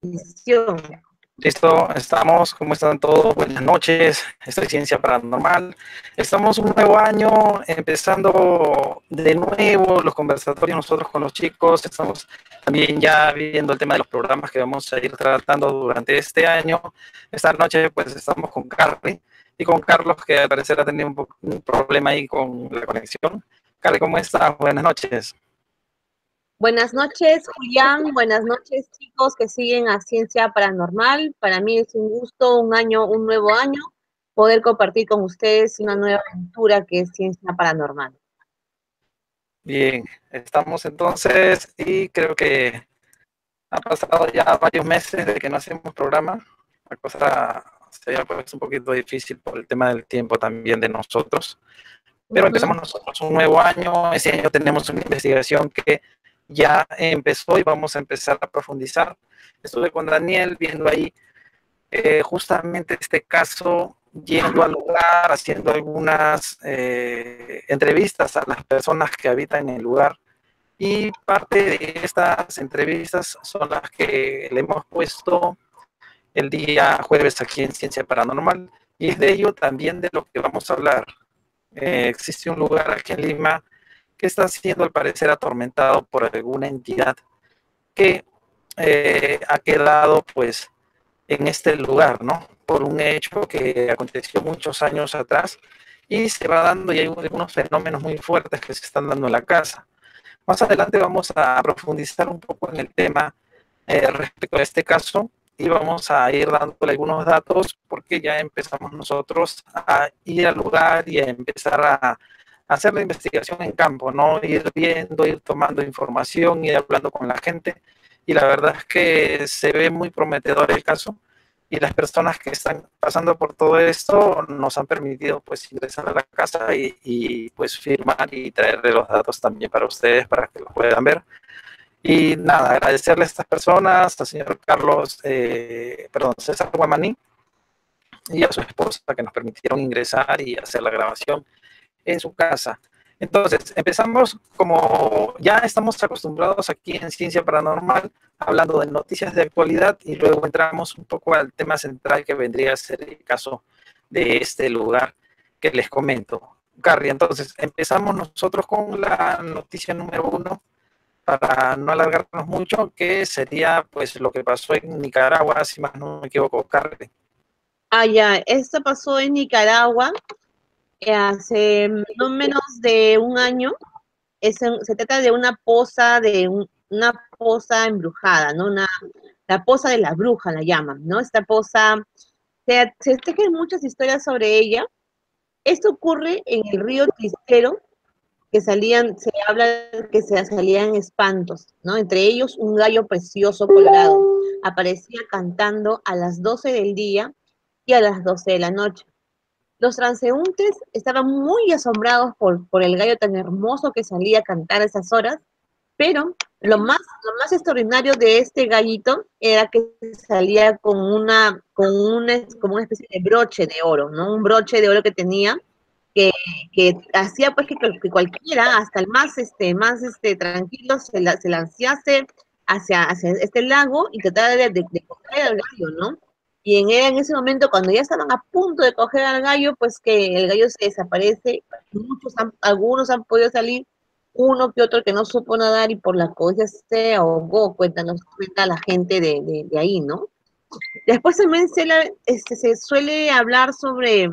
Edición. Listo, estamos, ¿cómo están todos? Buenas noches, esto es Ciencia Paranormal. Estamos un nuevo año, empezando de nuevo los conversatorios nosotros con los chicos. Estamos también ya viendo el tema de los programas que vamos a ir tratando durante este año. Esta noche pues estamos con Carly y con Carlos, que al parecer ha tenido un problema ahí con la conexión. Carly, ¿cómo estás? Buenas noches. Buenas noches, Julián. Buenas noches, chicos que siguen a Ciencia Paranormal. Para mí es un gusto, un nuevo año, poder compartir con ustedes una nueva aventura que es Ciencia Paranormal. Bien, estamos entonces y creo que ha pasado ya varios meses de que no hacemos programa. La cosa se ha puesto un poquito difícil por el tema del tiempo también de nosotros. Pero empezamos nosotros un nuevo año. Este año tenemos una investigación que ya empezó y vamos a empezar a profundizar. Estuve con Daniel viendo ahí justamente este caso, yendo al lugar, haciendo algunas entrevistas a las personas que habitan en el lugar. Y parte de estas entrevistas son las que le hemos puesto el día jueves aquí en Ciencia Paranormal. Y es de ello también de lo que vamos a hablar. Existe un lugar aquí en Lima que está siendo al parecer atormentado por alguna entidad que ha quedado pues en este lugar, ¿no? Por un hecho que aconteció muchos años atrás y se va dando y hay algunos fenómenos muy fuertes que se están dando en la casa. Más adelante vamos a profundizar un poco en el tema respecto a este caso y vamos a ir dándole algunos datos porque ya empezamos nosotros a ir al lugar y a empezar a hacer la investigación en campo, ¿no? Ir viendo, ir tomando información, ir hablando con la gente y la verdad es que se ve muy prometedor el caso y las personas que están pasando por todo esto nos han permitido pues ingresar a la casa y pues firmar y traerle los datos también para ustedes para que lo puedan ver. Y nada, agradecerle a estas personas, al señor Carlos, César Guamaní y a su esposa que nos permitieron ingresar y hacer la grabación en su casa. Entonces, empezamos como ya estamos acostumbrados aquí en Ciencia Paranormal, hablando de noticias de actualidad y luego entramos un poco al tema central que vendría a ser el caso de este lugar que les comento. Carrie, entonces empezamos nosotros con la noticia número uno para no alargarnos mucho, que sería pues lo que pasó en Nicaragua, si más no me equivoco, Carrie. Ya, esto pasó en Nicaragua hace no menos de un año. Se trata de una poza, una poza embrujada, ¿no? La poza de la bruja la llaman, ¿no? Esta poza, se tejen muchas historias sobre ella. Esto ocurre en el río Tristero, se habla que se salían espantos, ¿no? Entre ellos un gallo precioso colorado. Aparecía cantando a las 12 del día y a las 12 de la noche. Los transeúntes estaban muy asombrados por el gallo tan hermoso que salía a cantar a esas horas, pero lo más extraordinario de este gallito era que salía como una especie de broche de oro, ¿no? Un broche de oro que tenía, que, que hacía pues que cualquiera, hasta el más tranquilo, se lanzase hacia este lago y tratara de coger al gallo, ¿no? Y en ese momento, cuando ya estaban a punto de coger al gallo, pues que el gallo se desaparece, algunos han podido salir, uno que otro que no supo nadar y por la cosa se ahogó, cuenta la gente de ahí, ¿no? Después también se suele hablar sobre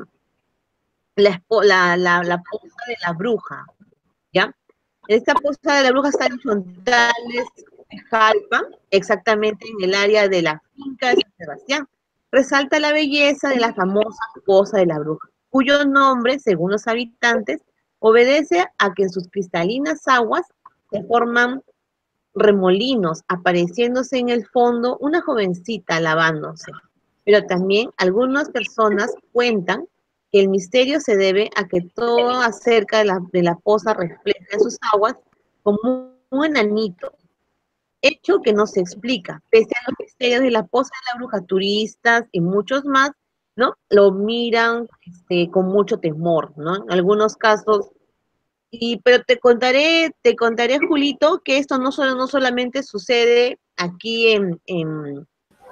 la poza de la bruja, ¿ya? Esta poza de la bruja está en Chontales, Jalpa, exactamente en el área de la finca de San Sebastián. Resalta la belleza de la famosa poza de la bruja, cuyo nombre, según los habitantes, obedece a que en sus cristalinas aguas se forman remolinos, apareciéndose en el fondo una jovencita lavándose. Pero también algunas personas cuentan que el misterio se debe a que todo acerca de la poza refleja en sus aguas como un enanito, hecho que no se explica. Pese a los misterios de la poza de la bruja, turistas y muchos más, ¿no? Lo miran con mucho temor, ¿no? En algunos casos pero te contaré, Julito, que esto no solamente sucede aquí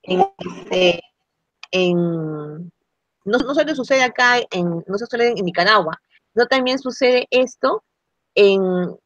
este, no solo sucede acá, no se sucede en Nicaragua, no también sucede esto en,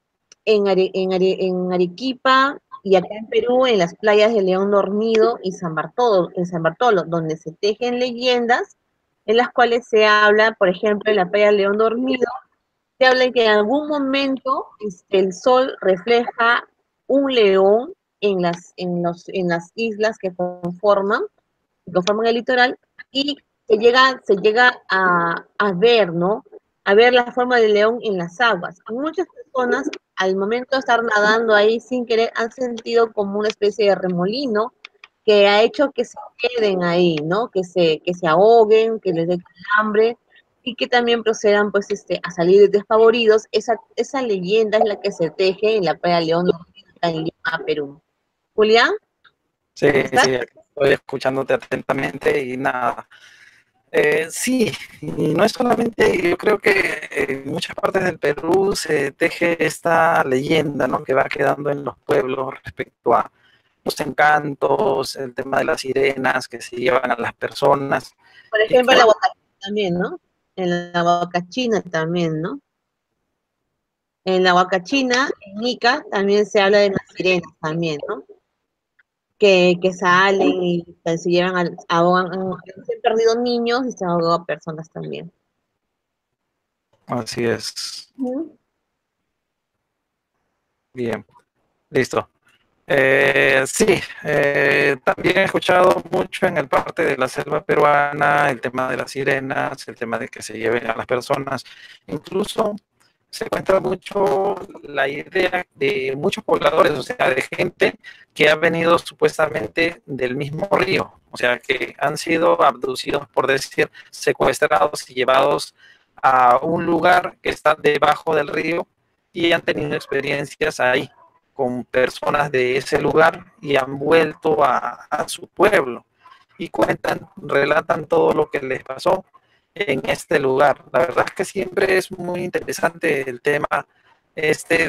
en Arequipa y acá en Perú, en las playas de León Dormido y en San Bartolo, donde se tejen leyendas en las cuales se habla, por ejemplo, en la playa de León Dormido, se habla de que en algún momento el sol refleja un león en las islas que conforman el litoral, y se llega a ver, ¿no? A ver la forma del león en las aguas. Muchas personas, al momento de estar nadando ahí sin querer, han sentido como una especie de remolino que ha hecho que se queden ahí, ¿no? Que se ahoguen, que les dé hambre y que también procedan, pues, a salir despavoridos. Esa leyenda es la que se teje en la playa León, en Lima, Perú. Julián, Sí, ¿estás? sí, estoy escuchándote atentamente y nada. Sí, y no es solamente, yo creo que en muchas partes del Perú se teje esta leyenda, ¿no? Que va quedando en los pueblos respecto a los encantos, el tema de las sirenas que se llevan a las personas. Por Y ejemplo, en la bueno, Huacachina también, ¿no? En la Huacachina también, ¿no? En la Huacachina, en Ica, también se habla de las sirenas también, ¿no? Que salen y pues, se llevan, se han perdido niños y se han ahogado personas también. así es. Ujú. Bien, listo. Sí, también he escuchado mucho en el parte de la selva peruana el tema de las sirenas, el tema de que se lleven a las personas. Incluso se encuentra mucho la idea de muchos pobladores, o sea, de gente que ha venido supuestamente del mismo río, o sea, que han sido abducidos, por decir, secuestrados y llevados a un lugar que está debajo del río y han tenido experiencias ahí con personas de ese lugar y han vuelto a su pueblo y cuentan, relatan todo lo que les pasó en este lugar. La verdad es que siempre es muy interesante el tema este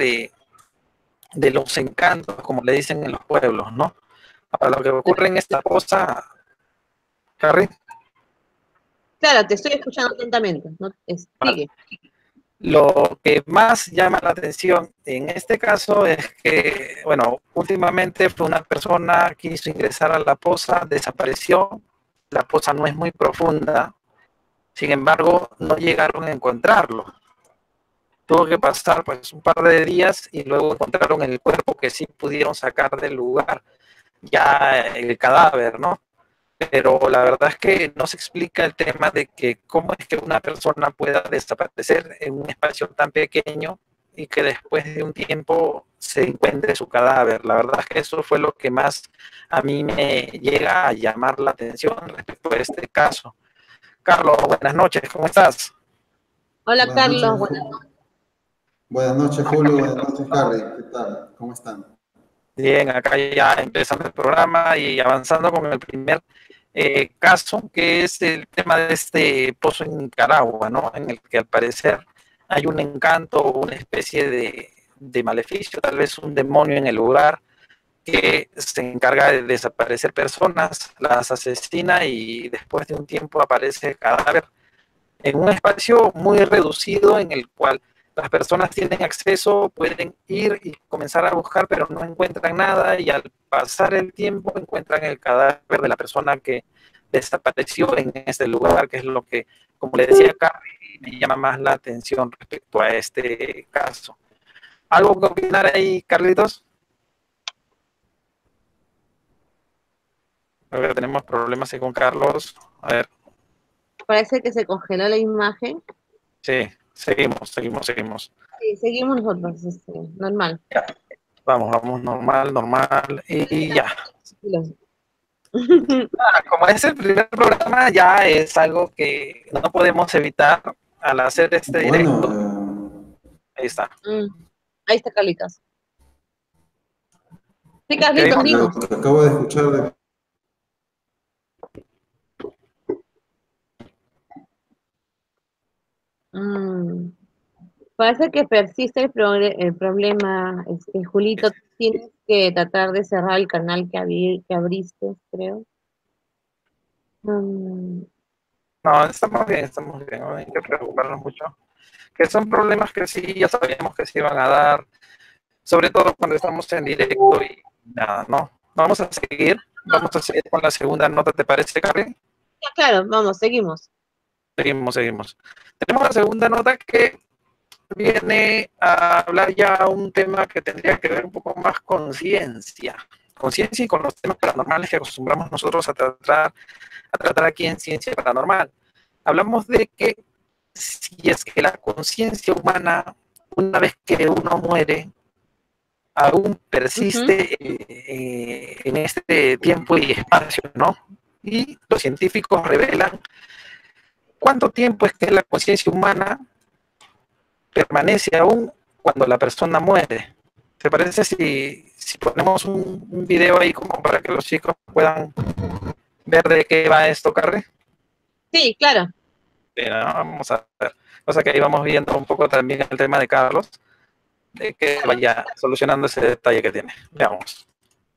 de los encantos, como le dicen en los pueblos, ¿no? Para lo que ocurre en esta cosa, Carrie, Claro, te estoy escuchando atentamente, ¿no? Sigue. lo que más llama la atención en este caso es que, bueno, últimamente fue una persona que quiso ingresar a la poza, desapareció, la poza no es muy profunda, sin embargo, no llegaron a encontrarlo. Tuvo que pasar pues un par de días y luego encontraron el cuerpo que sí pudieron sacar del lugar, ya el cadáver, ¿no? Pero la verdad es que no se explica el tema de que cómo es que una persona pueda desaparecer en un espacio tan pequeño y que después de un tiempo se encuentre su cadáver. La verdad es que eso fue lo que más a mí me llega a llamar la atención respecto a este caso. Carlos, buenas noches, ¿cómo estás? Hola, Buenas noches, Carlos. Bueno, buenas noches, Julio. Buenas noches, Harry. ¿Qué tal? ¿Cómo están? Bien, acá ya empezando el programa y avanzando con el primer caso, que es el tema de este pozo en Nicaragua, ¿no? En el que al parecer hay un encanto o una especie de maleficio, tal vez un demonio en el lugar que se encarga de desaparecer personas, las asesina y después de un tiempo aparece el cadáver en un espacio muy reducido en el cual las personas tienen acceso, pueden ir y comenzar a buscar, pero no encuentran nada y al pasar el tiempo encuentran el cadáver de la persona que desapareció en este lugar, que es lo que, como le decía Carly, me llama más la atención respecto a este caso. ¿Algo que opinar ahí, Carlitos? A ver, tenemos problemas ahí con Carlos. A ver, parece que se congeló la imagen. sí, seguimos. Sí, seguimos nosotros, normal. Ya, vamos, normal, normal, y ya. Como es el primer programa, ya es algo que no podemos evitar al hacer este directo. Bueno, Ahí está. Ahí está Carlitos. Sí, ¿Qué Carlitos, dijo? lo dinos. que acabo de escuchar Mm, Parece que persiste el problema, Julito. Tienes que tratar de cerrar el canal que abriste, creo. Mm, No, estamos bien, no hay que preocuparnos mucho. Que son problemas que sí, ya sabíamos que se iban a dar, sobre todo cuando estamos en directo y nada, ¿no? Vamos a seguir con la segunda nota, ¿te parece, Carly? ya, claro, vamos, seguimos. Seguimos. Tenemos la segunda nota que viene a hablar ya un tema que tendría que ver un poco más con ciencia y con los temas paranormales que acostumbramos nosotros a tratar aquí en Ciencia Paranormal. Hablamos de que si es que la conciencia humana, una vez que uno muere, aún persiste en este tiempo y espacio, ¿no? Y los científicos revelan cuánto tiempo es que la conciencia humana permanece aún cuando la persona muere. ¿Te parece si ponemos un video ahí como para que los chicos puedan ver de qué va esto, Carly? Sí, claro. Pero vamos a ver. O sea que ahí vamos viendo un poco también el tema de Carlos, de que vaya solucionando ese detalle que tiene. Veamos.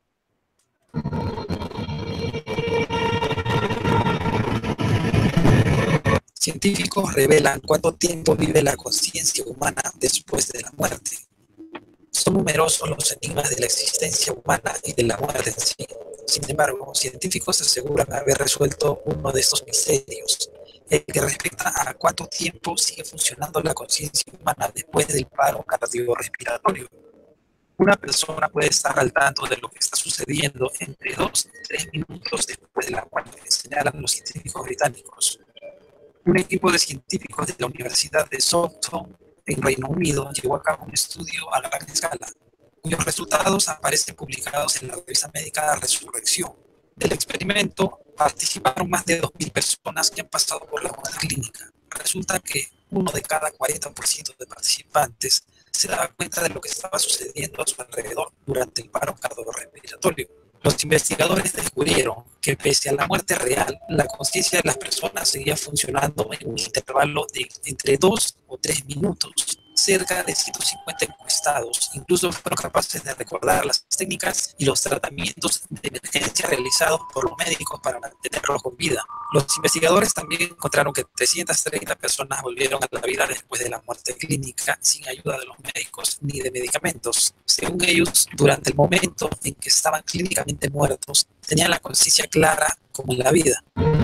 Científicos revelan cuánto tiempo vive la conciencia humana después de la muerte. Son numerosos los enigmas de la existencia humana y de la muerte en sí. Sin embargo, científicos aseguran haber resuelto uno de estos misterios, el que respecta a cuánto tiempo sigue funcionando la conciencia humana después del paro cardiorrespiratorio. Una persona puede estar al tanto de lo que está sucediendo entre 2 y 3 minutos después de la muerte, señalan los científicos británicos. Un equipo de científicos de la Universidad de Southampton, en Reino Unido, llevó a cabo un estudio a gran escala, cuyos resultados aparecen publicados en la revista médica Resurrección. Del experimento participaron más de 2.000 personas que han pasado por la muerte clínica. Resulta que uno de cada 40% de participantes se daba cuenta de lo que estaba sucediendo a su alrededor durante el paro cardiorrespiratorio. Los investigadores descubrieron que pese a la muerte real, la conciencia de las personas seguía funcionando en un intervalo de entre 2 o 3 minutos. Cerca de 150 encuestados incluso fueron capaces de recordar las técnicas y los tratamientos de emergencia realizados por los médicos para mantenerlos con vida. Los investigadores también encontraron que 330 personas volvieron a la vida después de la muerte clínica sin ayuda de los médicos ni de medicamentos. Según ellos, durante el momento en que estaban clínicamente muertos, tenían la conciencia clara como en la vida.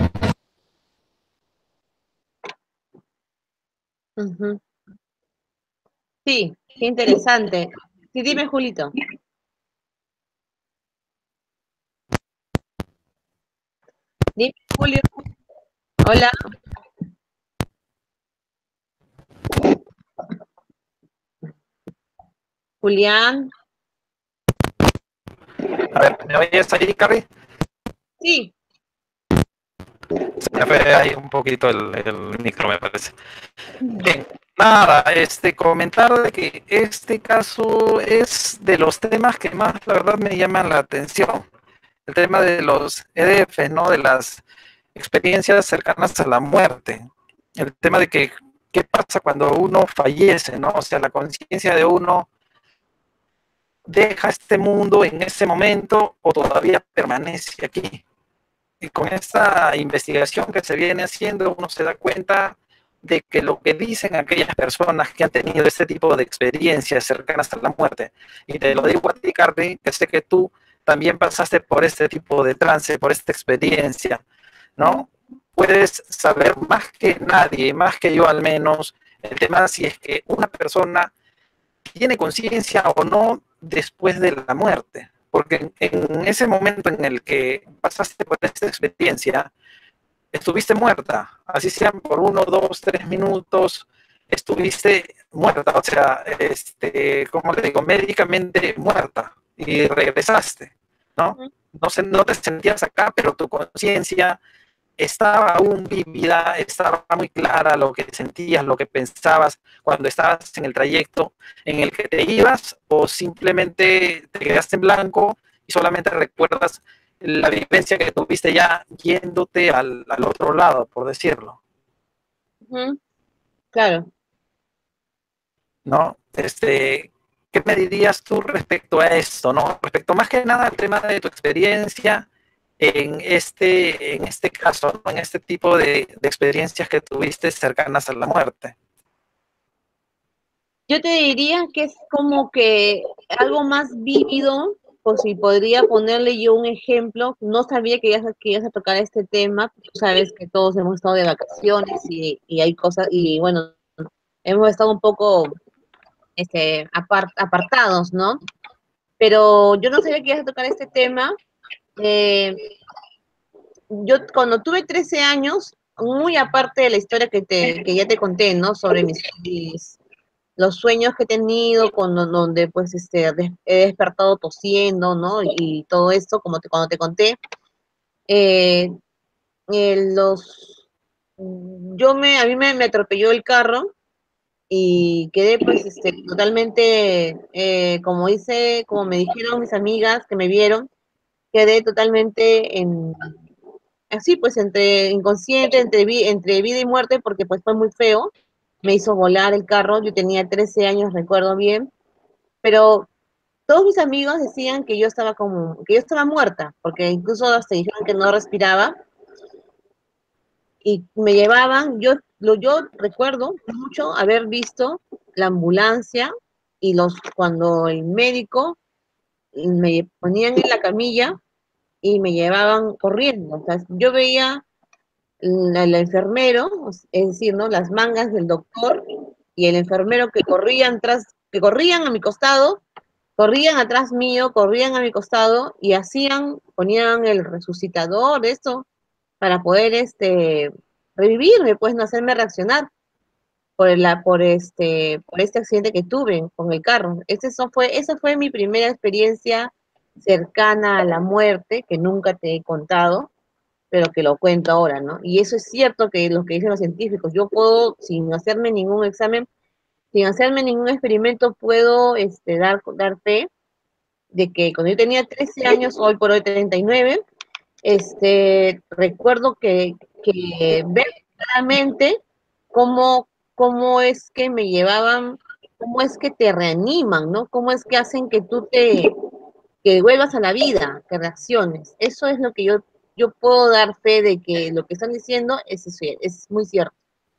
Ujú. Sí, qué interesante. Sí, dime, Julito. Dime, Julio. Hola. Julián. A ver, ¿me oyes ahí, Carly? Sí. Se me fue ahí un poquito el micro, me parece. Bien, nada, comentar de que este caso es de los temas que más, la verdad, me llaman la atención. El tema de los EDF, ¿no? De las experiencias cercanas a la muerte. El tema de que, ¿qué pasa cuando uno fallece, ¿no? O sea, la conciencia de uno deja este mundo en ese momento o todavía permanece aquí. Y con esta investigación que se viene haciendo, uno se da cuenta de que lo que dicen aquellas personas que han tenido este tipo de experiencias cercanas a la muerte, y te lo digo a ti, Carly, que sé que tú también pasaste por este tipo de trance, por esta experiencia, ¿no? Puedes saber más que nadie, más que yo al menos, el tema si es que una persona tiene conciencia o no después de la muerte. Porque en ese momento en el que pasaste por esta experiencia, estuviste muerta, así sean por 1, 2, 3 minutos, estuviste muerta, o sea, como le digo, médicamente muerta y regresaste, ¿no? No te sentías acá, pero tu conciencia estaba aún vívida, estaba muy clara lo que sentías, lo que pensabas cuando estabas en el trayecto en el que te ibas, o simplemente te quedaste en blanco y solamente recuerdas la vivencia que tuviste ya yéndote al otro lado, por decirlo, Claro. ¿no? ¿Qué me dirías tú respecto a esto, no? Respecto más que nada al tema de tu experiencia en este caso, ¿no? En este tipo de experiencias que tuviste cercanas a la muerte. Yo te diría que es como que algo más vívido, por si podría ponerle yo un ejemplo. No sabía que ibas a tocar este tema. Tú sabes que todos hemos estado de vacaciones y hay cosas, y bueno, hemos estado un poco apartados, ¿no? Pero yo no sabía que ibas a tocar este tema. Eh, yo cuando tuve 13 años, muy aparte de la historia que ya te conté, ¿no? Sobre los sueños que he tenido, donde pues he despertado tosiendo, ¿no? Y todo esto, cuando te conté, eh, los, a mí me atropelló el carro y quedé pues totalmente, como me dijeron mis amigas que me vieron, quedé totalmente así pues entre inconsciente, entre vida y muerte, porque pues fue muy feo, me hizo volar el carro, yo tenía 13 años, recuerdo bien, pero todos mis amigos decían que yo estaba muerta, porque incluso hasta dijeron que no respiraba, y me llevaban, yo recuerdo mucho haber visto la ambulancia y cuando el médico me ponían en la camilla y me llevaban corriendo. O sea, yo veía el enfermero, es decir, ¿no? Las mangas del doctor y el enfermero que corrían a mi costado, corrían atrás mío, corrían a mi costado y ponían el resucitador, eso, para poder revivirme, pues no hacerme reaccionar por este accidente que tuve con el carro. Esa fue mi primera experiencia cercana a la muerte, que nunca te he contado, pero que lo cuento ahora, ¿no? Y eso es cierto que lo que dicen los científicos, yo puedo, sin hacerme ningún examen, sin hacerme ningún experimento, puedo dar fe de que cuando yo tenía 13 años, hoy por hoy 39, recuerdo que ver claramente cómo es que me llevaban, cómo es que te reaniman, ¿no? Cómo es que hacen que que vuelvas a la vida, que reacciones. Eso es lo que yo puedo dar fe de que lo que están diciendo es muy cierto.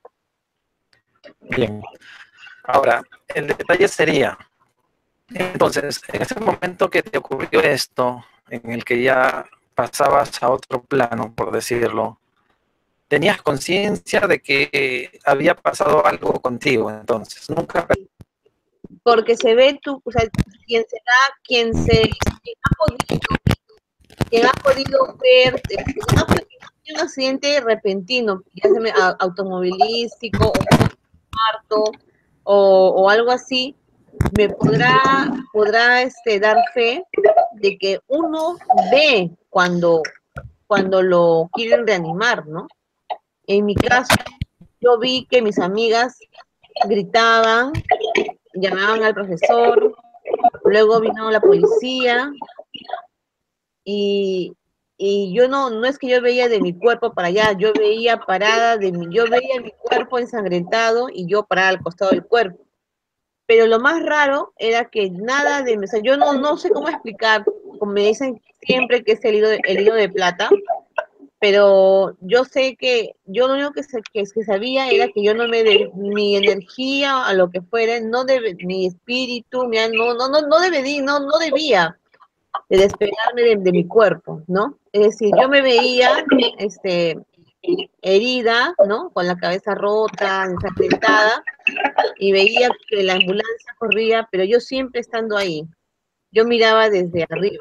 Bien. Ahora, el detalle sería, entonces, en ese momento que te ocurrió esto, en el que ya pasabas a otro plano, por decirlo, ¿tenías conciencia de que había pasado algo contigo entonces? Nunca. Porque se ve o sea, quien ha podido ver, quien ha podido un accidente repentino, ya sea automovilístico o parto o algo así, me podrá dar fe de que uno ve cuando lo quieren reanimar, ¿no? En mi caso, yo vi que mis amigas gritaban, llamaban al profesor, luego vino la policía y, y yo no es que yo veía de mi cuerpo para allá, yo veía yo veía mi cuerpo ensangrentado y yo parada al costado del cuerpo. Pero lo más raro era que nada o sea, yo no sé cómo explicar, como me dicen siempre que es el hilo de plata, pero yo sé que yo lo único que sabía era que yo no mi energía a lo que fuera, mi espíritu, no debía de despegarme de mi cuerpo, ¿no? Es decir, yo me veía herida, ¿no? Con la cabeza rota, ensangrentada, y veía que la ambulancia corría, pero yo siempre estando ahí, yo miraba desde arriba.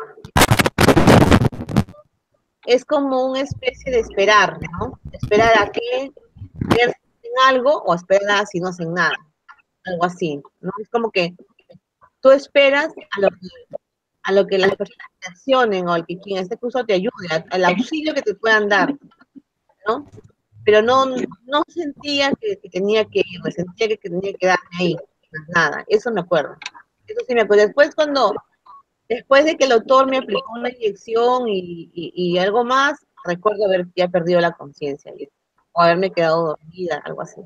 Es como una especie de esperar, ¿no? Esperar a que ver si hacen algo o esperar si no hacen nada, algo así, ¿no? Es como que tú esperas a lo que las personas te accionen o al que quien esté cruzado te ayude, al auxilio que te puedan dar, ¿no? Pero no sentía que tenía que irme, sentía que tenía que quedarme ahí, nada, eso me acuerdo. Eso sí me acuerdo. Después de que el doctor me aplicó una inyección y algo más, recuerdo haber ya perdido la conciencia o haberme quedado dormida, algo así.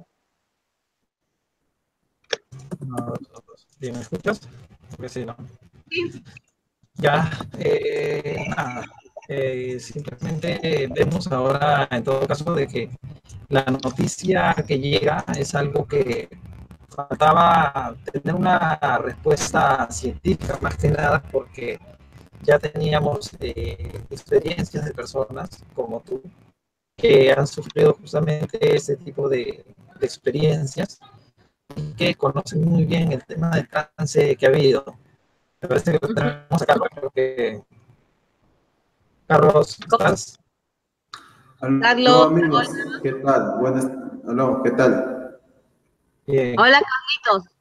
No, ¿me escuchas? Porque sí, ¿no? Sí. Ya, nada. Simplemente vemos ahora, en todo caso, de que la noticia que llega es algo que faltaba tener una respuesta científica, más que nada, porque ya teníamos experiencias de personas como tú que han sufrido justamente ese tipo de experiencias y que conocen muy bien el tema del trance que ha habido. Me parece que lo tenemos a Carlos. Creo que Carlos, ¿estás? Aló, Carlos, amigos, ¿qué tal? Aló, ¿qué tal? Bien. hola Carlitos.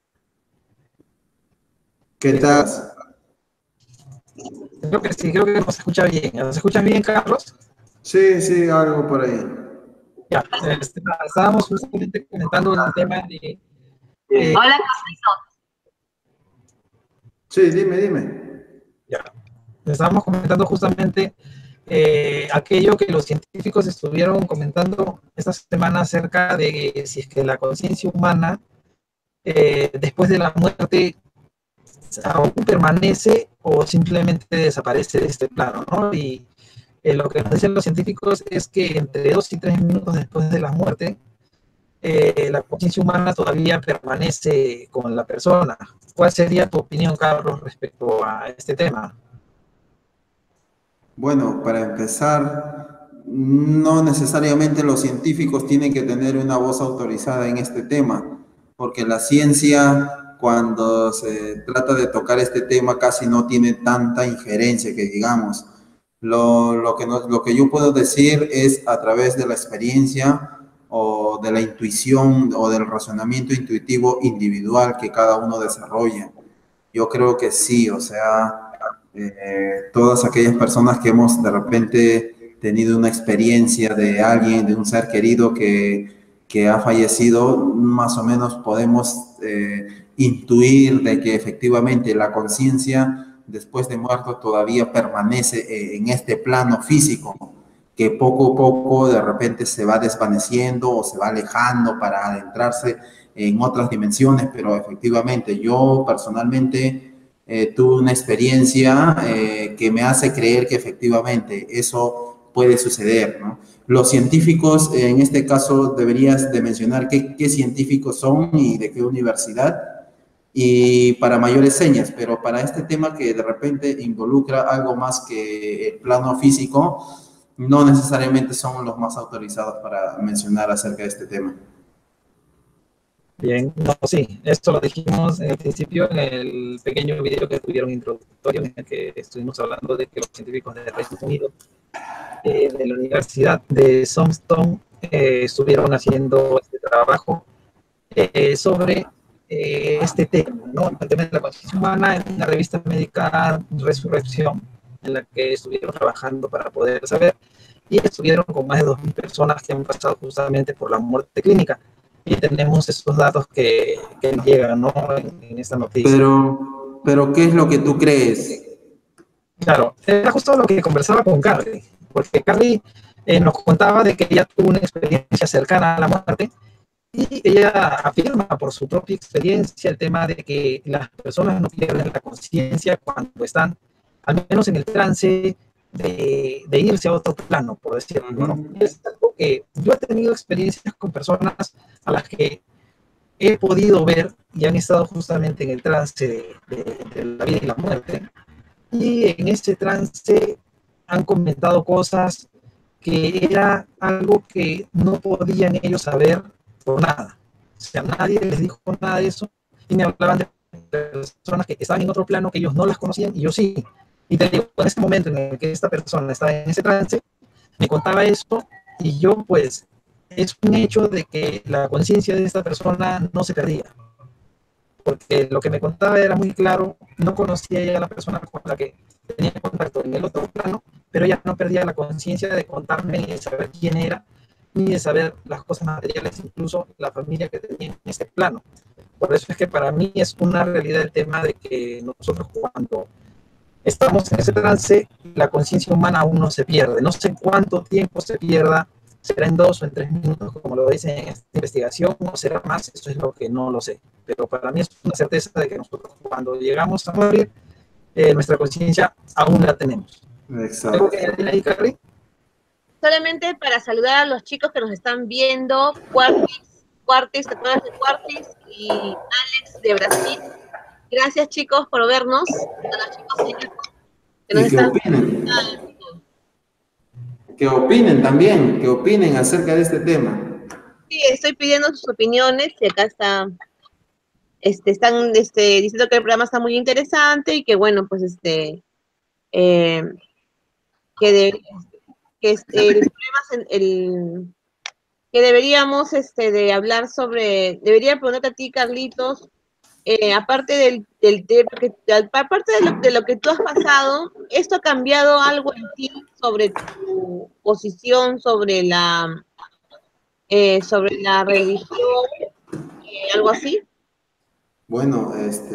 ¿Qué tal? Creo que sí, creo que nos escucha bien. ¿Nos escuchas bien, Carlos? Sí, sí, algo por ahí. Ya, estábamos justamente comentando el tema de... Hola Carlitos. Sí, dime. Ya, estábamos comentando justamente aquello que los científicos estuvieron comentando esta semana acerca de si es que la conciencia humana después de la muerte aún permanece o simplemente desaparece de este plano, ¿no? Y lo que nos dicen los científicos es que entre 2 y 3 minutos después de la muerte, la conciencia humana todavía permanece con la persona. ¿Cuál sería tu opinión, Carlos, respecto a este tema? Bueno, para empezar, no necesariamente los científicos tienen que tener una voz autorizada en este tema, porque la ciencia, cuando se trata de tocar este tema, casi no tiene tanta injerencia que digamos. Lo que yo puedo decir es a través de la experiencia o de la intuición o del razonamiento intuitivo individual que cada uno desarrolla. Yo creo que sí, o sea, todas aquellas personas que hemos de repente tenido una experiencia de alguien, de un ser querido que ha fallecido, más o menos podemos intuir de que efectivamente la conciencia después de muerto todavía permanece en este plano físico, que poco a poco de repente se va desvaneciendo o se va alejando para adentrarse en otras dimensiones, pero efectivamente yo personalmente tuve una experiencia que me hace creer que efectivamente eso puede suceder, ¿no? Los científicos, en este caso deberías de mencionar qué científicos son y de qué universidad, y para mayores señas, pero para este tema que de repente involucra algo más que el plano físico, no necesariamente son los más autorizados para mencionar acerca de este tema. Bien, no, sí, esto lo dijimos en el principio en el pequeño video que tuvieron introductorio en el que estuvimos hablando de que los científicos de Reino Unido, de la Universidad de Southampton, estuvieron haciendo este trabajo sobre este tema, ¿no? El tema de la conciencia humana en la revista médica Resurrección, en la que estuvieron trabajando para poder saber, y estuvieron con más de 2.000 personas que han pasado justamente por la muerte clínica. Y tenemos esos datos que llegan, ¿no? en esta noticia. Pero, ¿qué es lo que tú crees? Claro, era justo lo que conversaba con Carly, porque Carly nos contaba de que ella tuvo una experiencia cercana a la muerte y ella afirma por su propia experiencia el tema de que las personas no pierden la conciencia cuando están, al menos en el trance de irse a otro plano, por decirlo, ¿no? Es algo que yo he tenido experiencias con personas a las que he podido ver y han estado justamente en el trance de la vida y la muerte, y en ese trance han comentado cosas que era algo que no podían ellos saber por nada. O sea, nadie les dijo nada de eso y me hablaban de personas que estaban en otro plano que ellos no las conocían y yo sí. Y te digo, en este momento en el que esta persona estaba en ese trance, me contaba eso y yo pues es un hecho de que la conciencia de esta persona no se perdía. Porque lo que me contaba era muy claro, no conocía ella a la persona con la que tenía contacto en el otro plano, pero ella no perdía la conciencia de contarme ni de saber quién era, ni de saber las cosas materiales, incluso la familia que tenía en ese plano. Por eso es que para mí es una realidad el tema de que nosotros cuando estamos en ese trance, la conciencia humana aún no se pierde. No sé cuánto tiempo se pierda, será en 2 o en 3 minutos, como lo dice en esta investigación, o será más, eso es lo que no lo sé. Pero para mí es una certeza de que nosotros cuando llegamos a morir, nuestra conciencia aún la tenemos. Exacto. Ahí, Carly. Solamente para saludar a los chicos que nos están viendo, Cuartis, ¿te acuerdas de Cuartis? Y Alex de Brasil. Gracias, chicos, por vernos. A los chicos en YouTube que nos Y que están opinen. viendo. Que opinen también, que opinen acerca de este tema. Sí, estoy pidiendo sus opiniones y acá están diciendo que el programa está muy interesante y que bueno, pues eh, que, de, los problemas que deberíamos de hablar sobre, debería preguntarte a ti, Carlitos, aparte del tema aparte de lo que tú has pasado, ¿esto ha cambiado algo en ti sobre tu posición sobre la religión, algo así? Bueno,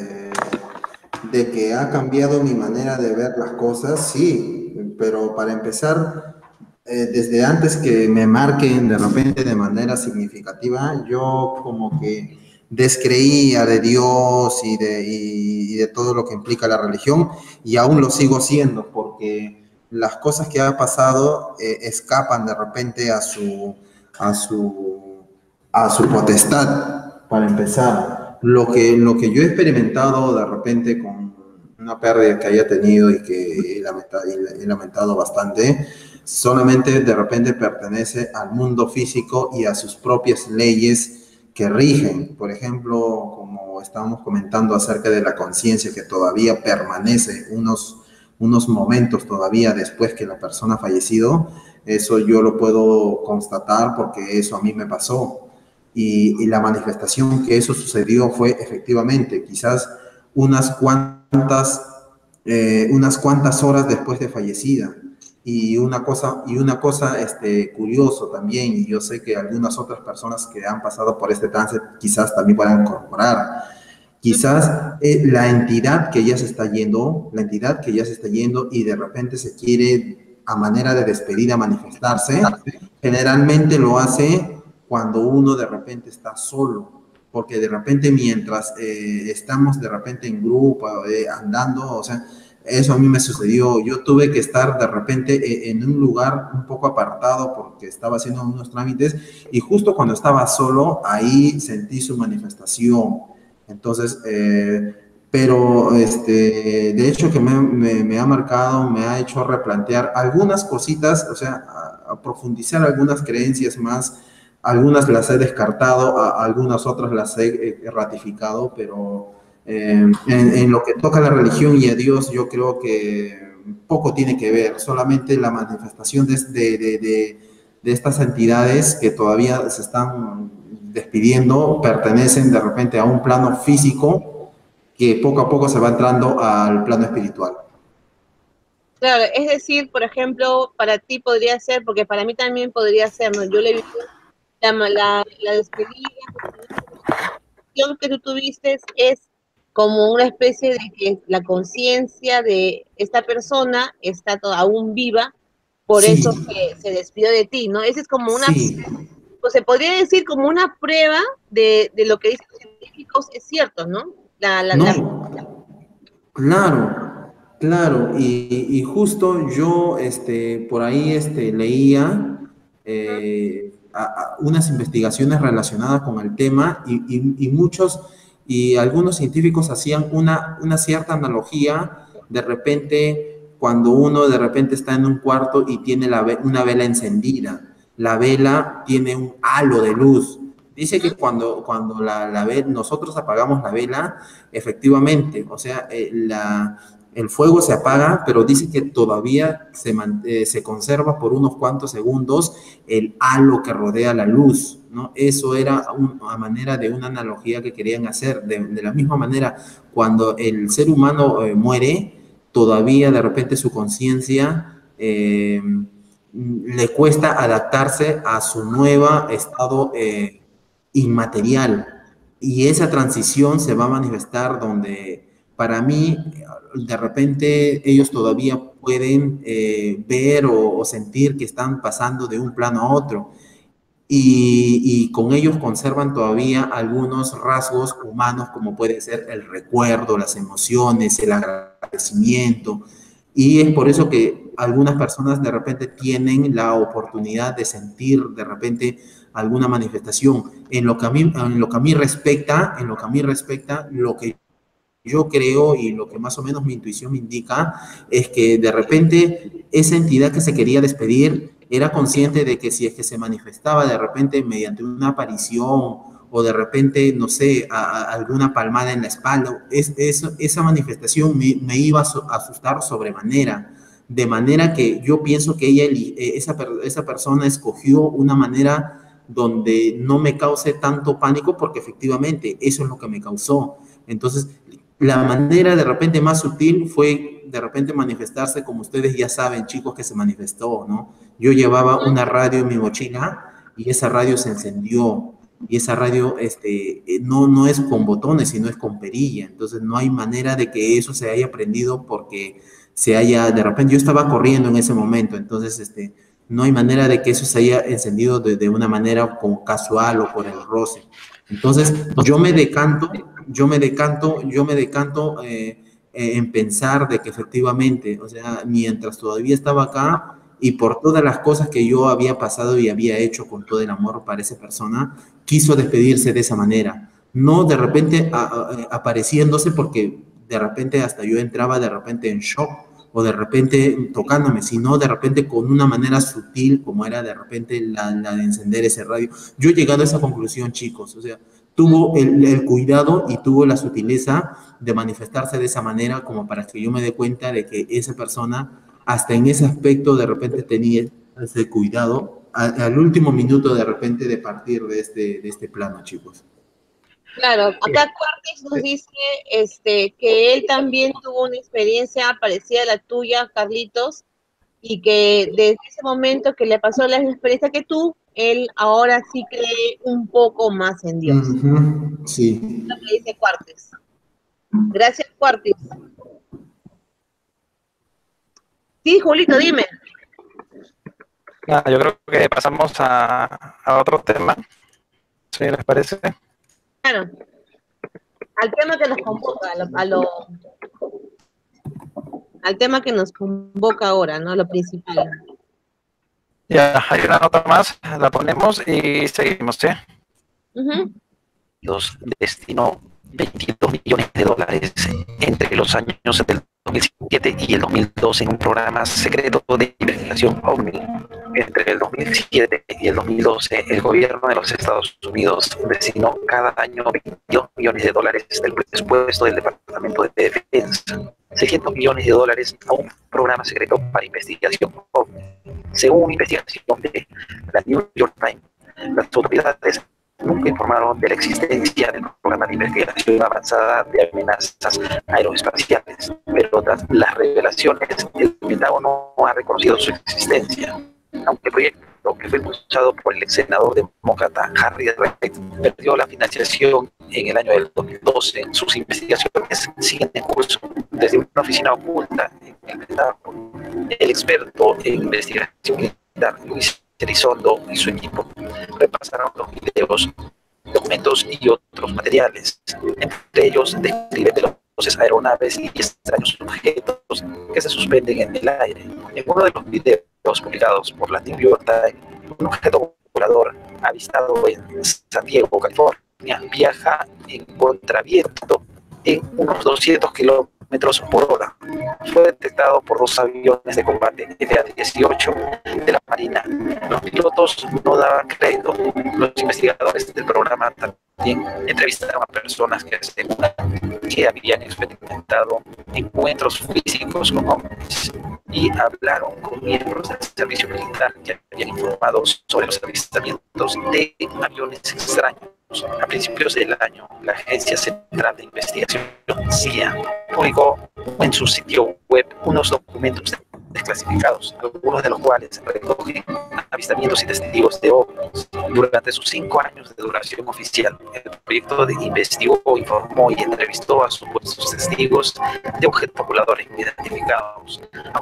de que ha cambiado mi manera de ver las cosas, sí, pero para empezar, desde antes que me marquen de repente de manera significativa, yo como que descreía de Dios y de todo lo que implica la religión, y aún lo sigo siendo, porque las cosas que ha pasado escapan de repente a su, a su potestad, para empezar. Lo que yo he experimentado de repente con una pérdida que haya tenido y que he lamentado bastante, solamente de repente pertenece al mundo físico y a sus propias leyes que rigen. Por ejemplo, como estábamos comentando acerca de la conciencia, que todavía permanece unos momentos todavía después que la persona ha fallecido, eso yo lo puedo constatar porque eso a mí me pasó. Y la manifestación que eso sucedió fue efectivamente quizás unas cuantas horas después de fallecida. Y una cosa curioso también, y yo sé que algunas otras personas que han pasado por este trance quizás también puedan corroborar, quizás la entidad que ya se está yendo y de repente se quiere a manera de despedida manifestarse, generalmente lo hace cuando uno de repente está solo, porque de repente mientras estamos de repente en grupo, andando, o sea, eso a mí me sucedió. Yo tuve que estar de repente en un lugar un poco apartado porque estaba haciendo unos trámites y justo cuando estaba solo, ahí sentí su manifestación. Entonces, pero de hecho que me ha marcado, me ha hecho replantear algunas cositas, o sea, a profundizar algunas creencias más. Algunas las he descartado, algunas otras las he ratificado, pero en lo que toca a la religión y a Dios, yo creo que poco tiene que ver, solamente la manifestación de estas entidades que todavía se están despidiendo, pertenecen de repente a un plano físico que poco a poco se va entrando al plano espiritual. Claro, es decir, por ejemplo, para ti podría ser, porque para mí también podría ser, ¿no? Yo le vi la despedida que tú tuviste es como una especie de que la conciencia de esta persona está aún viva, por Sí. eso se despidió de ti, ¿no? Esa es como una, Sí. pues se podría decir como una prueba de lo que dicen los científicos, es cierto, ¿no? No. Claro, y justo yo por ahí leía unas investigaciones relacionadas con el tema y algunos científicos hacían una cierta analogía de repente cuando uno de repente está en un cuarto y tiene una vela encendida. La vela tiene un halo de luz. Dice que cuando nosotros apagamos la vela, efectivamente, o sea, el fuego se apaga, pero dice que todavía se conserva por unos cuantos segundos el halo que rodea la luz, ¿no? Eso era a manera de una analogía que querían hacer. De la misma manera, cuando el ser humano muere, todavía de repente su conciencia le cuesta adaptarse a su nuevo estado inmaterial. Y esa transición se va a manifestar donde, para mí, de repente ellos todavía pueden ver o sentir que están pasando de un plano a otro. Y con ellos conservan todavía algunos rasgos humanos, como puede ser el recuerdo, las emociones, el agradecimiento. Y es por eso que algunas personas de repente tienen la oportunidad de sentir de repente alguna manifestación. En lo que a mí respecta, lo que yo creo y lo que más o menos mi intuición me indica es que de repente esa entidad que se quería despedir era consciente de que si es que se manifestaba de repente mediante una aparición o de repente, no sé, alguna palmada en la espalda, esa manifestación me iba a asustar sobremanera. De manera que yo pienso que esa persona escogió una manera donde no me cause tanto pánico porque efectivamente eso es lo que me causó. Entonces, la manera de repente más sutil fue de repente manifestarse, como ustedes ya saben, chicos, que se manifestó, ¿no? Yo llevaba una radio en mi mochila y esa radio se encendió. Y esa radio no es con botones, sino es con perilla. Entonces no hay manera de que eso se haya prendido porque de repente yo estaba corriendo en ese momento, entonces no hay manera de que eso se haya encendido de una manera como casual o por el roce. Entonces yo me decanto en pensar de que efectivamente, o sea, mientras todavía estaba acá y por todas las cosas que yo había pasado y había hecho con todo el amor para esa persona, quiso despedirse de esa manera, no de repente apareciéndose porque de repente hasta yo entraba de repente en shock o de repente tocándome, sino de repente con una manera sutil como era de repente la de encender ese radio. Yo he llegado a esa conclusión, chicos, o sea, tuvo el cuidado y tuvo la sutileza de manifestarse de esa manera como para que yo me dé cuenta de que esa persona hasta en ese aspecto de repente tenía ese cuidado al último minuto de repente de partir de este plano, chicos. Claro, acá Cuartis nos dice que él también tuvo una experiencia parecida a la tuya, Carlitos, y que desde ese momento que le pasó la misma experiencia que tú, él ahora sí cree un poco más en Dios. Sí. Lo que dice Cuartis. Gracias, Cuartis. Sí, Julito, dime. Yo creo que pasamos a otro tema, ¿sí les parece? Claro. Al tema que nos convoca, al tema que nos convoca ahora, ¿no? Lo principal. Ya, hay una nota más, la ponemos y seguimos, ¿sí? Los destinó 22 millones de dólares entre los años del 2007 y el 2012 en un programa secreto de investigación OVNI. Entre el 2007 y el 2012, el gobierno de los Estados Unidos destinó cada año 22 millones de dólares del presupuesto del Departamento de Defensa, 600 millones de dólares a un programa secreto para investigación OVNI. Según investigación de la New York Times, las autoridades nunca informaron de la existencia del programa de investigación avanzada de amenazas aeroespaciales, pero tras las revelaciones, el Pentágono ha reconocido su existencia. Aunque el proyecto, que fue impulsado por el ex senador demócrata Harry Reid, perdió la financiación en el año del 2012, sus investigaciones siguen en curso. Desde una oficina oculta en el Pentágono, el experto en investigación militar Luis Elizondo y su equipo repasaron los videos, documentos y otros materiales. Entre ellos describen de los aeronaves y extraños objetos que se suspenden en el aire. En uno de los videos publicados por la New York Times, un objeto volador avistado en San Diego, California, viaja en contraviento en unos 200 kilómetros por hora. Fue detectado por 2 aviones de combate FA-18 de la Marina. Los pilotos no daban crédito. Los investigadores del programa también entrevistaron a personas que aseguran que habían experimentado encuentros físicos con ovnis y hablaron con miembros del servicio militar que habían informado sobre los avistamientos de aviones extraños. A principios del año, la Agencia Central de Investigación, CIA, publicó en su sitio web unos documentos desclasificados, algunos de los cuales recogen avistamientos y testigos de ovnis. Durante sus 5 años de duración oficial, el proyecto investigó, informó y entrevistó a supuestos testigos de objetos voladores identificados.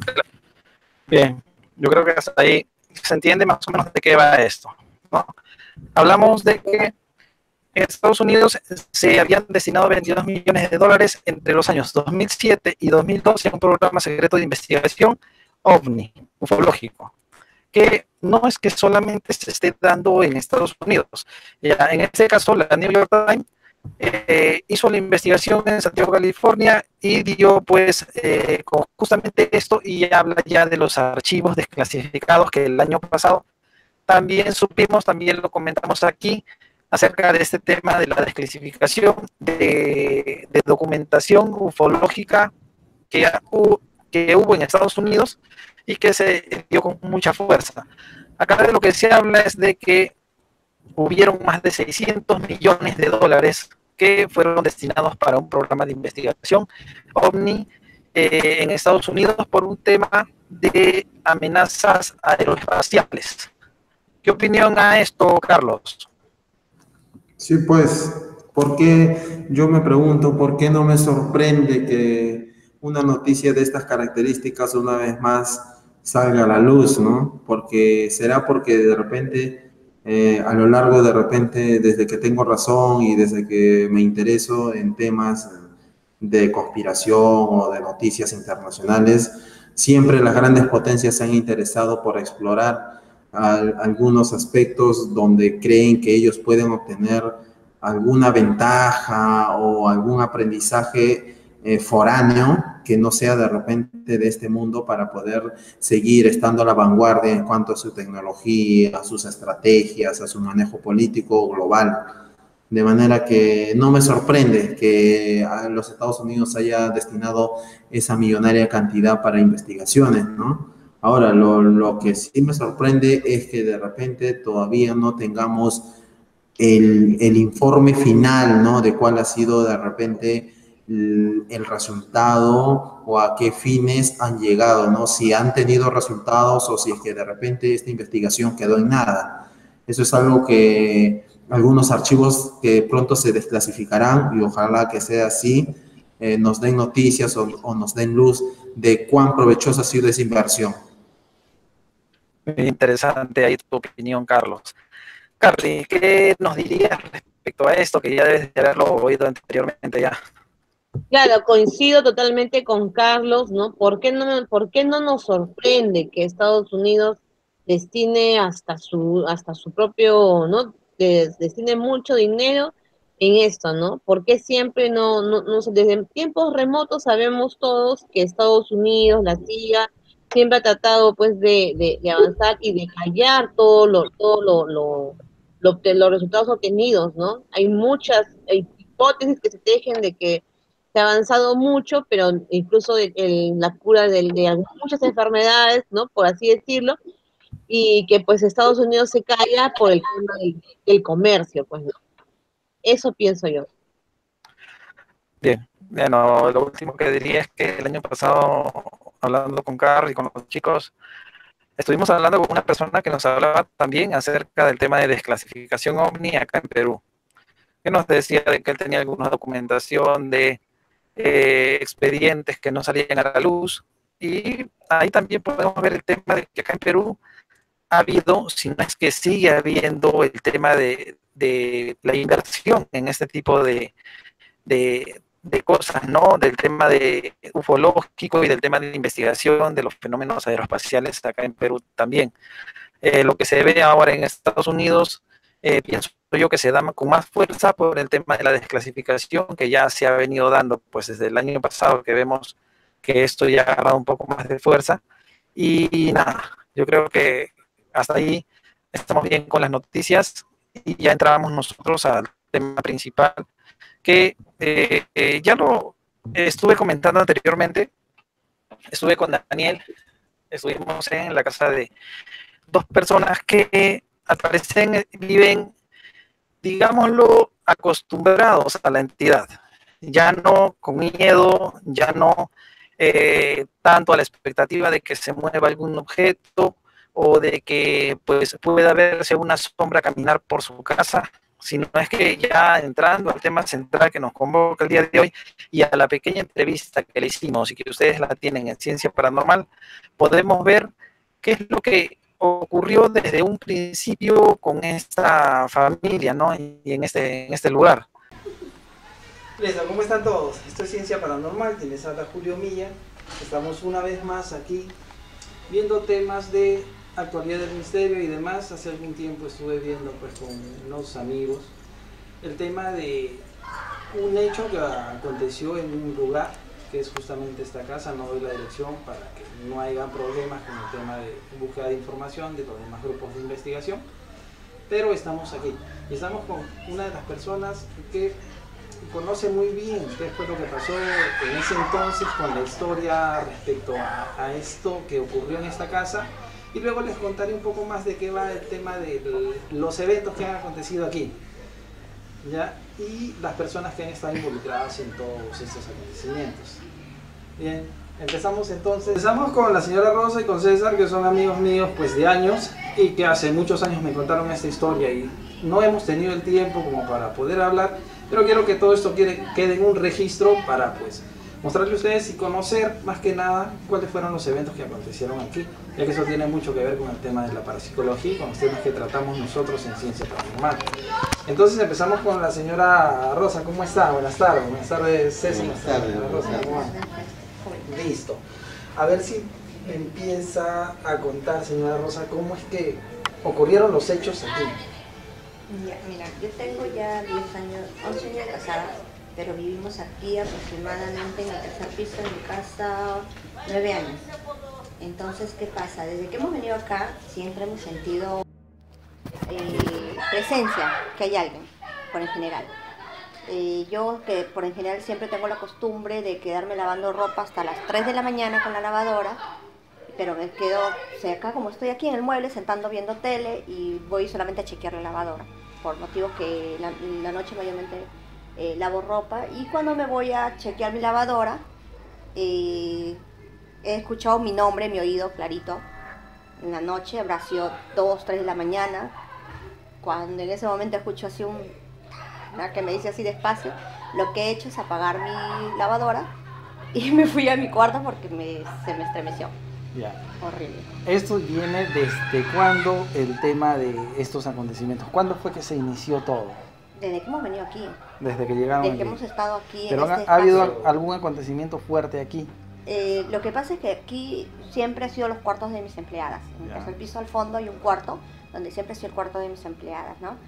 Bien, yo creo que hasta ahí se entiende más o menos de qué va esto, ¿no? Hablamos de que en Estados Unidos se habían destinado 22 millones de dólares entre los años 2007 y 2012 a un programa secreto de investigación OVNI, ufológico, que no es que solamente se esté dando en Estados Unidos. Ya, en este caso, la New York Times hizo la investigación en Santiago, California, y dio pues justamente esto, y habla ya de los archivos desclasificados que el año pasado también supimos, también lo comentamos aquí, acerca de este tema de la desclasificación de documentación ufológica que hubo en Estados Unidos y que se dio con mucha fuerza. Acá de lo que se habla es de que hubieron más de 600 millones de dólares que fueron destinados para un programa de investigación OVNI en Estados Unidos por un tema de amenazas aeroespaciales. ¿Qué opinión a esto, Carlos? Sí, pues, porque yo me pregunto, ¿por qué no me sorprende que una noticia de estas características una vez más salga a la luz, ¿no? Será porque de repente, a lo largo de repente, desde que tengo razón y desde que me intereso en temas de conspiración o de noticias internacionales, siempre las grandes potencias se han interesado por explorar algunos aspectos donde creen que ellos pueden obtener alguna ventaja o algún aprendizaje foráneo que no sea de repente de este mundo para poder seguir estando a la vanguardia en cuanto a su tecnología, a sus estrategias, a su manejo político global. De manera que no me sorprende que a los Estados Unidos haya destinado esa millonaria cantidad para investigaciones, ¿no? Ahora, lo que sí me sorprende es que de repente todavía no tengamos el informe final, ¿no? De cuál ha sido de repente el resultado o a qué fines han llegado, ¿no? Si han tenido resultados o si es que de repente esta investigación quedó en nada. Eso es algo que algunos archivos que pronto se desclasificarán y ojalá que sea así, nos den noticias o nos den luz de cuán provechosa ha sido esa inversión. Muy interesante ahí tu opinión, Carlos. Carly, ¿qué nos dirías respecto a esto que ya debes de haberlo oído anteriormente ya? Claro, coincido totalmente con Carlos, ¿no? ¿Por qué no nos sorprende que Estados Unidos destine hasta su propio, ¿no? Destine mucho dinero en esto, ¿no? ¿Por qué siempre desde tiempos remotos sabemos todos que Estados Unidos, la CIA, siempre ha tratado pues de avanzar y de callar los resultados obtenidos, ¿no? Hay muchas hipótesis que se tejen de que se ha avanzado mucho, pero incluso en la cura de muchas enfermedades, ¿no? Por así decirlo, y que pues Estados Unidos se calla por el tema del comercio, pues, ¿no? Eso pienso yo. Bien, bueno, lo último que diría es que el año pasado, hablando con Carlos y con los chicos, estuvimos hablando con una persona que nos hablaba también acerca del tema de desclasificación OVNI acá en Perú, que nos decía de que él tenía alguna documentación de expedientes que no salían a la luz, y ahí también podemos ver el tema de que acá en Perú ha habido, si no es que sigue habiendo, el tema de la inversión en este tipo de cosas, ¿no? Del tema de ufológico y del tema de investigación de los fenómenos aeroespaciales acá en Perú también. Lo que se ve ahora en Estados Unidos, pienso yo que se da con más fuerza por el tema de la desclasificación que ya se ha venido dando pues desde el año pasado, que vemos que esto ya ha agarrado un poco más de fuerza. Y nada, yo creo que hasta ahí estamos bien con las noticias y ya entramos nosotros al tema principal, que ya lo estuve comentando anteriormente. Estuve con Daniel, estuvimos en la casa de dos personas que al parecer viven, digámoslo, acostumbrados a la entidad, ya no con miedo, ya no tanto a la expectativa de que se mueva algún objeto o de que pues pueda verse una sombra caminar por su casa, sino es que ya entrando al tema central que nos convoca el día de hoy y a la pequeña entrevista que le hicimos y que ustedes la tienen en Ciencia Paranormal, podemos ver qué es lo que ocurrió desde un principio con esta familia, ¿no? Y en este lugar. Listo, ¿cómo están todos? Esto es Ciencia Paranormal, y les habla Julio Milla. Estamos una vez más aquí viendo temas de actualidad del ministerio y demás. Hace algún tiempo estuve viendo pues con unos amigos el tema de un hecho que aconteció en un lugar, que es justamente esta casa. No doy la dirección para que no haya problemas con el tema de búsqueda de información de los demás grupos de investigación, pero estamos aquí y estamos con una de las personas que conoce muy bien qué fue lo que pasó en ese entonces con la historia respecto a esto que ocurrió en esta casa, y luego les contaré un poco más de qué va el tema de los eventos que han acontecido aquí, ¿ya? Y las personas que han estado involucradas en todos estos acontecimientos. Bien, empezamos entonces. Empezamos con la señora Rosa y con César, que son amigos míos pues de años y que hace muchos años me contaron esta historia y no hemos tenido el tiempo como para poder hablar, pero quiero que todo esto quede en un registro para pues mostrarle a ustedes y conocer más que nada cuáles fueron los eventos que acontecieron aquí, ya que eso tiene mucho que ver con el tema de la parapsicología y con los temas que tratamos nosotros en Ciencia Paranormal. Entonces empezamos con la señora Rosa. ¿Cómo está? Buenas tardes. Buenas tardes, César. Buenas tardes, Rosa. ¿Cómo va? Listo. A ver si empieza a contar, señora Rosa, cómo es que ocurrieron los hechos aquí. Ya, mira, yo tengo ya 10 años, 11 años de casada, pero vivimos aquí aproximadamente en el tercer piso de mi casa 9 años. Entonces, ¿qué pasa? Desde que hemos venido acá, siempre hemos sentido presencia, que hay alguien, por en general. Yo, que por en general siempre tengo la costumbre de quedarme lavando ropa hasta las 3 de la mañana con la lavadora, pero me quedo cerca, como estoy aquí en el mueble, sentando viendo tele, y voy solamente a chequear la lavadora, por motivos que la noche mayormente lavo ropa, y cuando me voy a chequear mi lavadora, he escuchado mi nombre en mi oído clarito, en la noche, habrá sido 2, 3 de la mañana, cuando en ese momento escucho así que me dice así despacio, lo que he hecho es apagar mi lavadora, y me fui a mi cuarto porque se me estremeció. Ya. Horrible. Esto viene desde cuándo, el tema de estos acontecimientos. ¿Cuándo fue que se inició todo? Desde que hemos venido aquí. Desde que llegaron Desde que aquí. hemos estado aquí. ¿Pero en este ha habido espacio. algún acontecimiento fuerte aquí? Lo que pasa es que aquí siempre han sido los cuartos de mis empleadas. En el tercer piso al fondo hay un cuarto donde siempre ha sido el cuarto de mis empleadas, ¿no?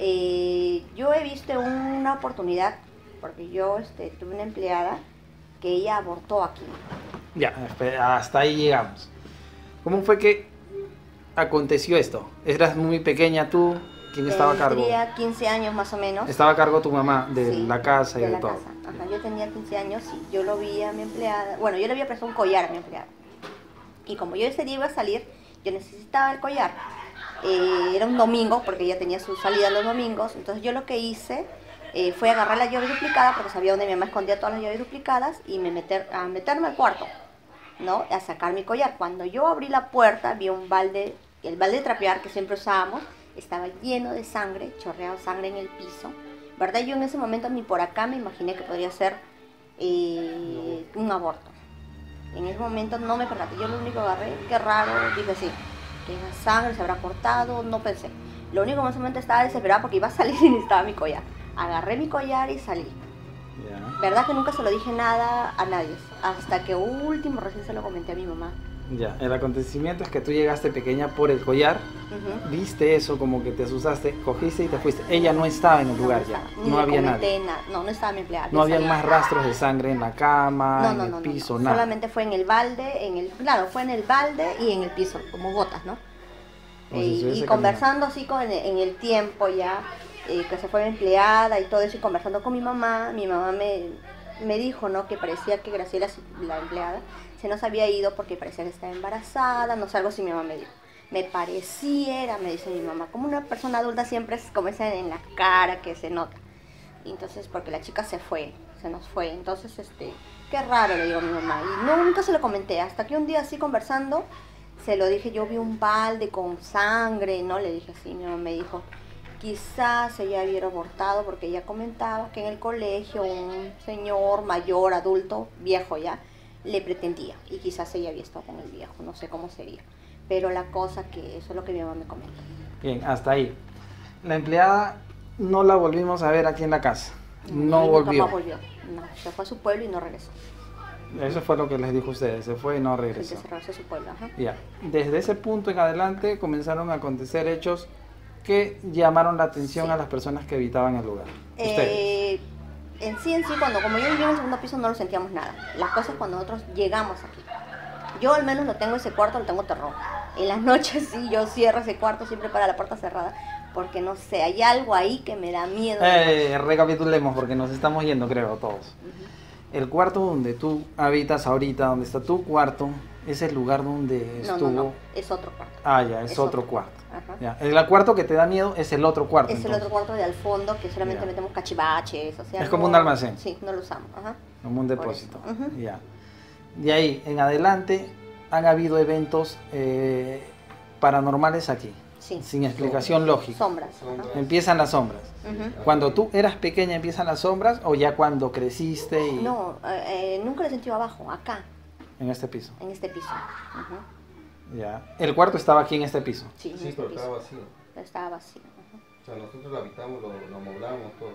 Yo he visto una oportunidad, porque yo tuve una empleada que ella abortó aquí. Ya, hasta ahí llegamos. ¿Cómo fue que aconteció esto? ¿Eras muy pequeña tú? ¿Quién estaba a cargo? Tenía 15 años más o menos. Estaba a cargo tu mamá de Sí, la casa y de la todo. casa. Ajá, yo tenía 15 años y yo lo vi a mi empleada. Bueno, yo le había prestado un collar a mi empleada. Y como yo ese día iba a salir, yo necesitaba el collar. Era un domingo, porque ella tenía su salida los domingos. Entonces yo lo que hice fue agarrar la llave duplicada, porque sabía dónde mi mamá escondía todas las llaves duplicadas, y meterme al cuarto, ¿no? A sacar mi collar. Cuando yo abrí la puerta, vi un balde, el balde de trapear que siempre usábamos, estaba lleno de sangre, chorreado sangre en el piso, ¿verdad? Yo en ese momento ni por acá me imaginé que podría ser un aborto. En ese momento no me percaté, yo lo único que agarré, qué raro, dije sí, que la sangre se habrá cortado, no pensé. Lo único que en ese momento estaba desesperada porque iba a salir y necesitaba mi collar. Agarré mi collar y salí. Ya. Verdad que nunca se lo dije nada a nadie, hasta que último recién se lo comenté a mi mamá. Ya, el acontecimiento es que tú llegaste pequeña por el collar, Ujú. viste eso, como que te asustaste, cogiste y te fuiste. Ella no estaba en el lugar ya, Ni no le había comenté nadie. nada. No estaba mi empleada. No había más rastros de sangre en la cama, en el piso, nada. Solamente fue en el balde, claro, fue en el balde y en el piso, como gotas, ¿no? Como si Y estuviese conversando así en el tiempo ya, que se fue mi empleada y todo eso, y conversando con mi mamá me dijo, ¿no? Que parecía que Graciela, la empleada, se nos había ido porque parecía que estaba embarazada, no sé, algo así mi mamá me dijo. Me pareciera, me dice mi mamá, como una persona adulta siempre es como esa en la cara que se nota. Y entonces, porque la chica se nos fue, entonces, qué raro, le digo a mi mamá. Y no, nunca se lo comenté, hasta que un día así conversando, se lo dije, yo vi un balde con sangre, ¿no? Le dije así, mi mamá me dijo, quizás ella hubiera abortado, porque ella comentaba que en el colegio un señor mayor, adulto, viejo ya, le pretendía, y quizás ella había estado con el viejo, no sé cómo sería. Pero la cosa que eso es lo que mi mamá me comentó. Bien, hasta ahí. La empleada no la volvimos a ver aquí en la casa. No Y volvió. nunca más volvió. No, se fue a su pueblo y no regresó. Eso fue lo que les dijo a ustedes, se fue y no regresó. Se su pueblo, ajá. Ya. Desde ese punto en adelante comenzaron a acontecer hechos que llamaron la atención a las personas que habitaban el lugar. Ustedes. En sí, cuando como yo vivía en el segundo piso no lo sentíamos nada. Las cosas cuando nosotros llegamos aquí. Yo al menos lo tengo ese cuarto, lo tengo terror. En las noches sí, yo cierro ese cuarto siempre para la puerta cerrada. Porque no sé, hay algo ahí que me da miedo. Recapitulemos porque nos estamos yendo, creo, todos. El cuarto donde tú habitas ahorita, donde está tu cuarto, es el lugar donde estuvo... No, es otro cuarto. Ah, ya, es otro cuarto. Ajá. Ya. El cuarto que te da miedo es el otro cuarto. Es entonces. el otro cuarto de al fondo que solamente metemos cachivaches, o sea... Es como un almacén. Sí, no lo usamos. Ajá. Como un depósito. Ya. De ahí en adelante han habido eventos paranormales aquí. Sí. Sin explicación lógica. Sombras. Empiezan las sombras. Cuando tú eras pequeña empiezan las sombras o ya cuando creciste y... No, nunca lo he sentido abajo, acá. En este piso. En este piso. Ya. El cuarto estaba aquí en este piso. Sí, en Sí, este pero piso. estaba vacío. Estaba vacío. O sea, nosotros lo habitamos, lo amoblamos todo.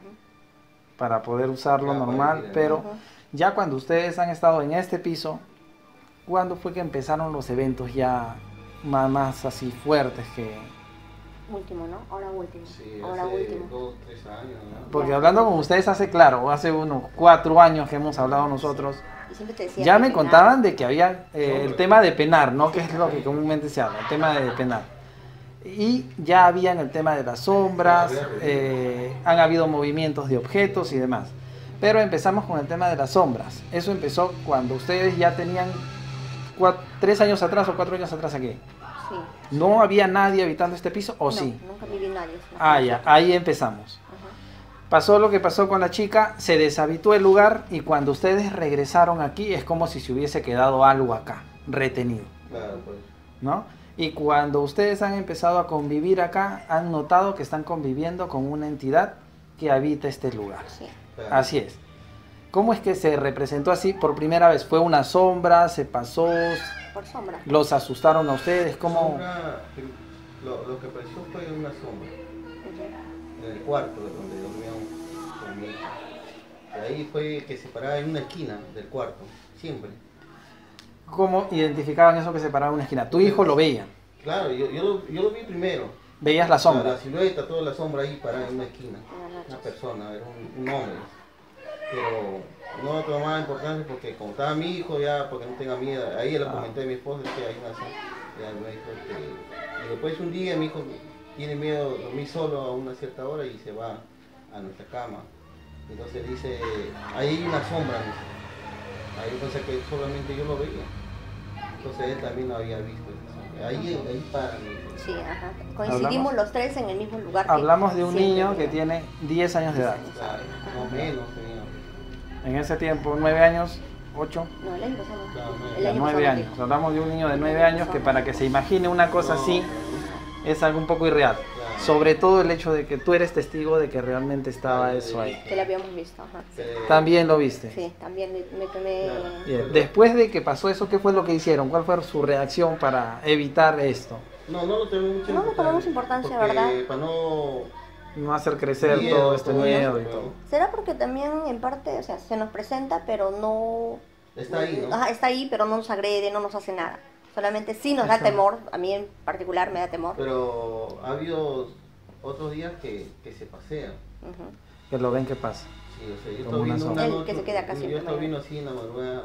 Para poder usarlo Ya, normal, para pero ya cuando ustedes han estado en este piso, ¿cuándo fue que empezaron los eventos ya más así fuertes que...? Último, ¿no? Ahora último. Sí, Ahora hace último. 2, 3 años, ¿no? Porque hablando con ustedes hace unos 4 años que hemos hablado nosotros, Y siempre te decía ya que me penaba. contaban de que había el tema de penar, ¿no? Que es lo que comúnmente se habla, el tema de penar. Y ya habían el tema de las sombras, han habido movimientos de objetos y demás. Pero empezamos con el tema de las sombras. Eso empezó cuando ustedes ya tenían 3 años atrás o 4 años atrás aquí. Sí. ¿No había nadie habitando este piso o No, sí? nunca viví nadie. Ah, ya, ahí empezamos. Pasó lo que pasó con la chica, se deshabitó el lugar y cuando ustedes regresaron aquí es como si se hubiese quedado algo acá, retenido, Claro, pues. ¿no? Y cuando ustedes han empezado a convivir acá, han notado que están conviviendo con una entidad que habita este lugar. Sí. Claro. Así es. ¿Cómo es que se representó así por primera vez? ¿Fue una sombra? ¿Se pasó? Por sombra. ¿Los asustaron a ustedes? ¿Cómo? Sombra, lo que apareció fue una sombra. En el cuarto donde dormíamos con mi hija. Y ahí fue que se paraba en una esquina del cuarto, siempre. ¿Cómo identificaban eso que se paraba en una esquina? ¿Tu hijo lo veía? Claro, yo lo vi primero. ¿Veías la sombra? La silueta, toda la sombra ahí parada en una esquina. Una persona, era un hombre. Pero no le tomaba importancia porque como estaba mi hijo ya, porque no tenga miedo, ahí le comenté a mi esposa que hay una sombra. Ya me dijo que... Y después un día mi hijo tiene miedo de dormir solo a una cierta hora y se va a nuestra cama. Entonces dice, ahí hay una sombra, dice. Ahí yo pensé que solamente yo lo veía. Entonces él también lo había visto. Ahí para. Sí, ajá. Coincidimos los tres en el mismo lugar. Hablamos de un siempre niño que vimos. tiene 10 años de edad. Claro, no menos tenía. En ese tiempo, 9 años, 8, No, el año pasado. Claro, El año 9 pasado, años. Hablamos de un niño de 9 años que para que se imagine una cosa así es algo un poco irreal. Sobre todo el hecho de que tú eres testigo de que realmente estaba eso ahí. que lo habíamos visto, ajá. También lo viste. Sí, también me tomé... Bien. Después de que pasó eso, ¿qué fue lo que hicieron? ¿Cuál fue su reacción para evitar esto? No lo tenemos mucha No le tomamos importancia, porque ¿verdad? Para no... No hacer crecer Miedo, todo este todo miedo eso, y todo. ¿Será porque también en parte, o sea, se nos presenta, pero no... Está ahí, ¿no? Ajá, está ahí, pero no nos agrede, no nos hace nada. Solamente sí nos da temor, a mí en particular me da temor. Pero ha habido otros días que se pasean. Ujú. Que lo ven que pasa. Sí, o sea, yo Como estaba una viendo sombra. una El noche, que se queda acá yo siempre, estaba ¿no? viendo así en la madrugada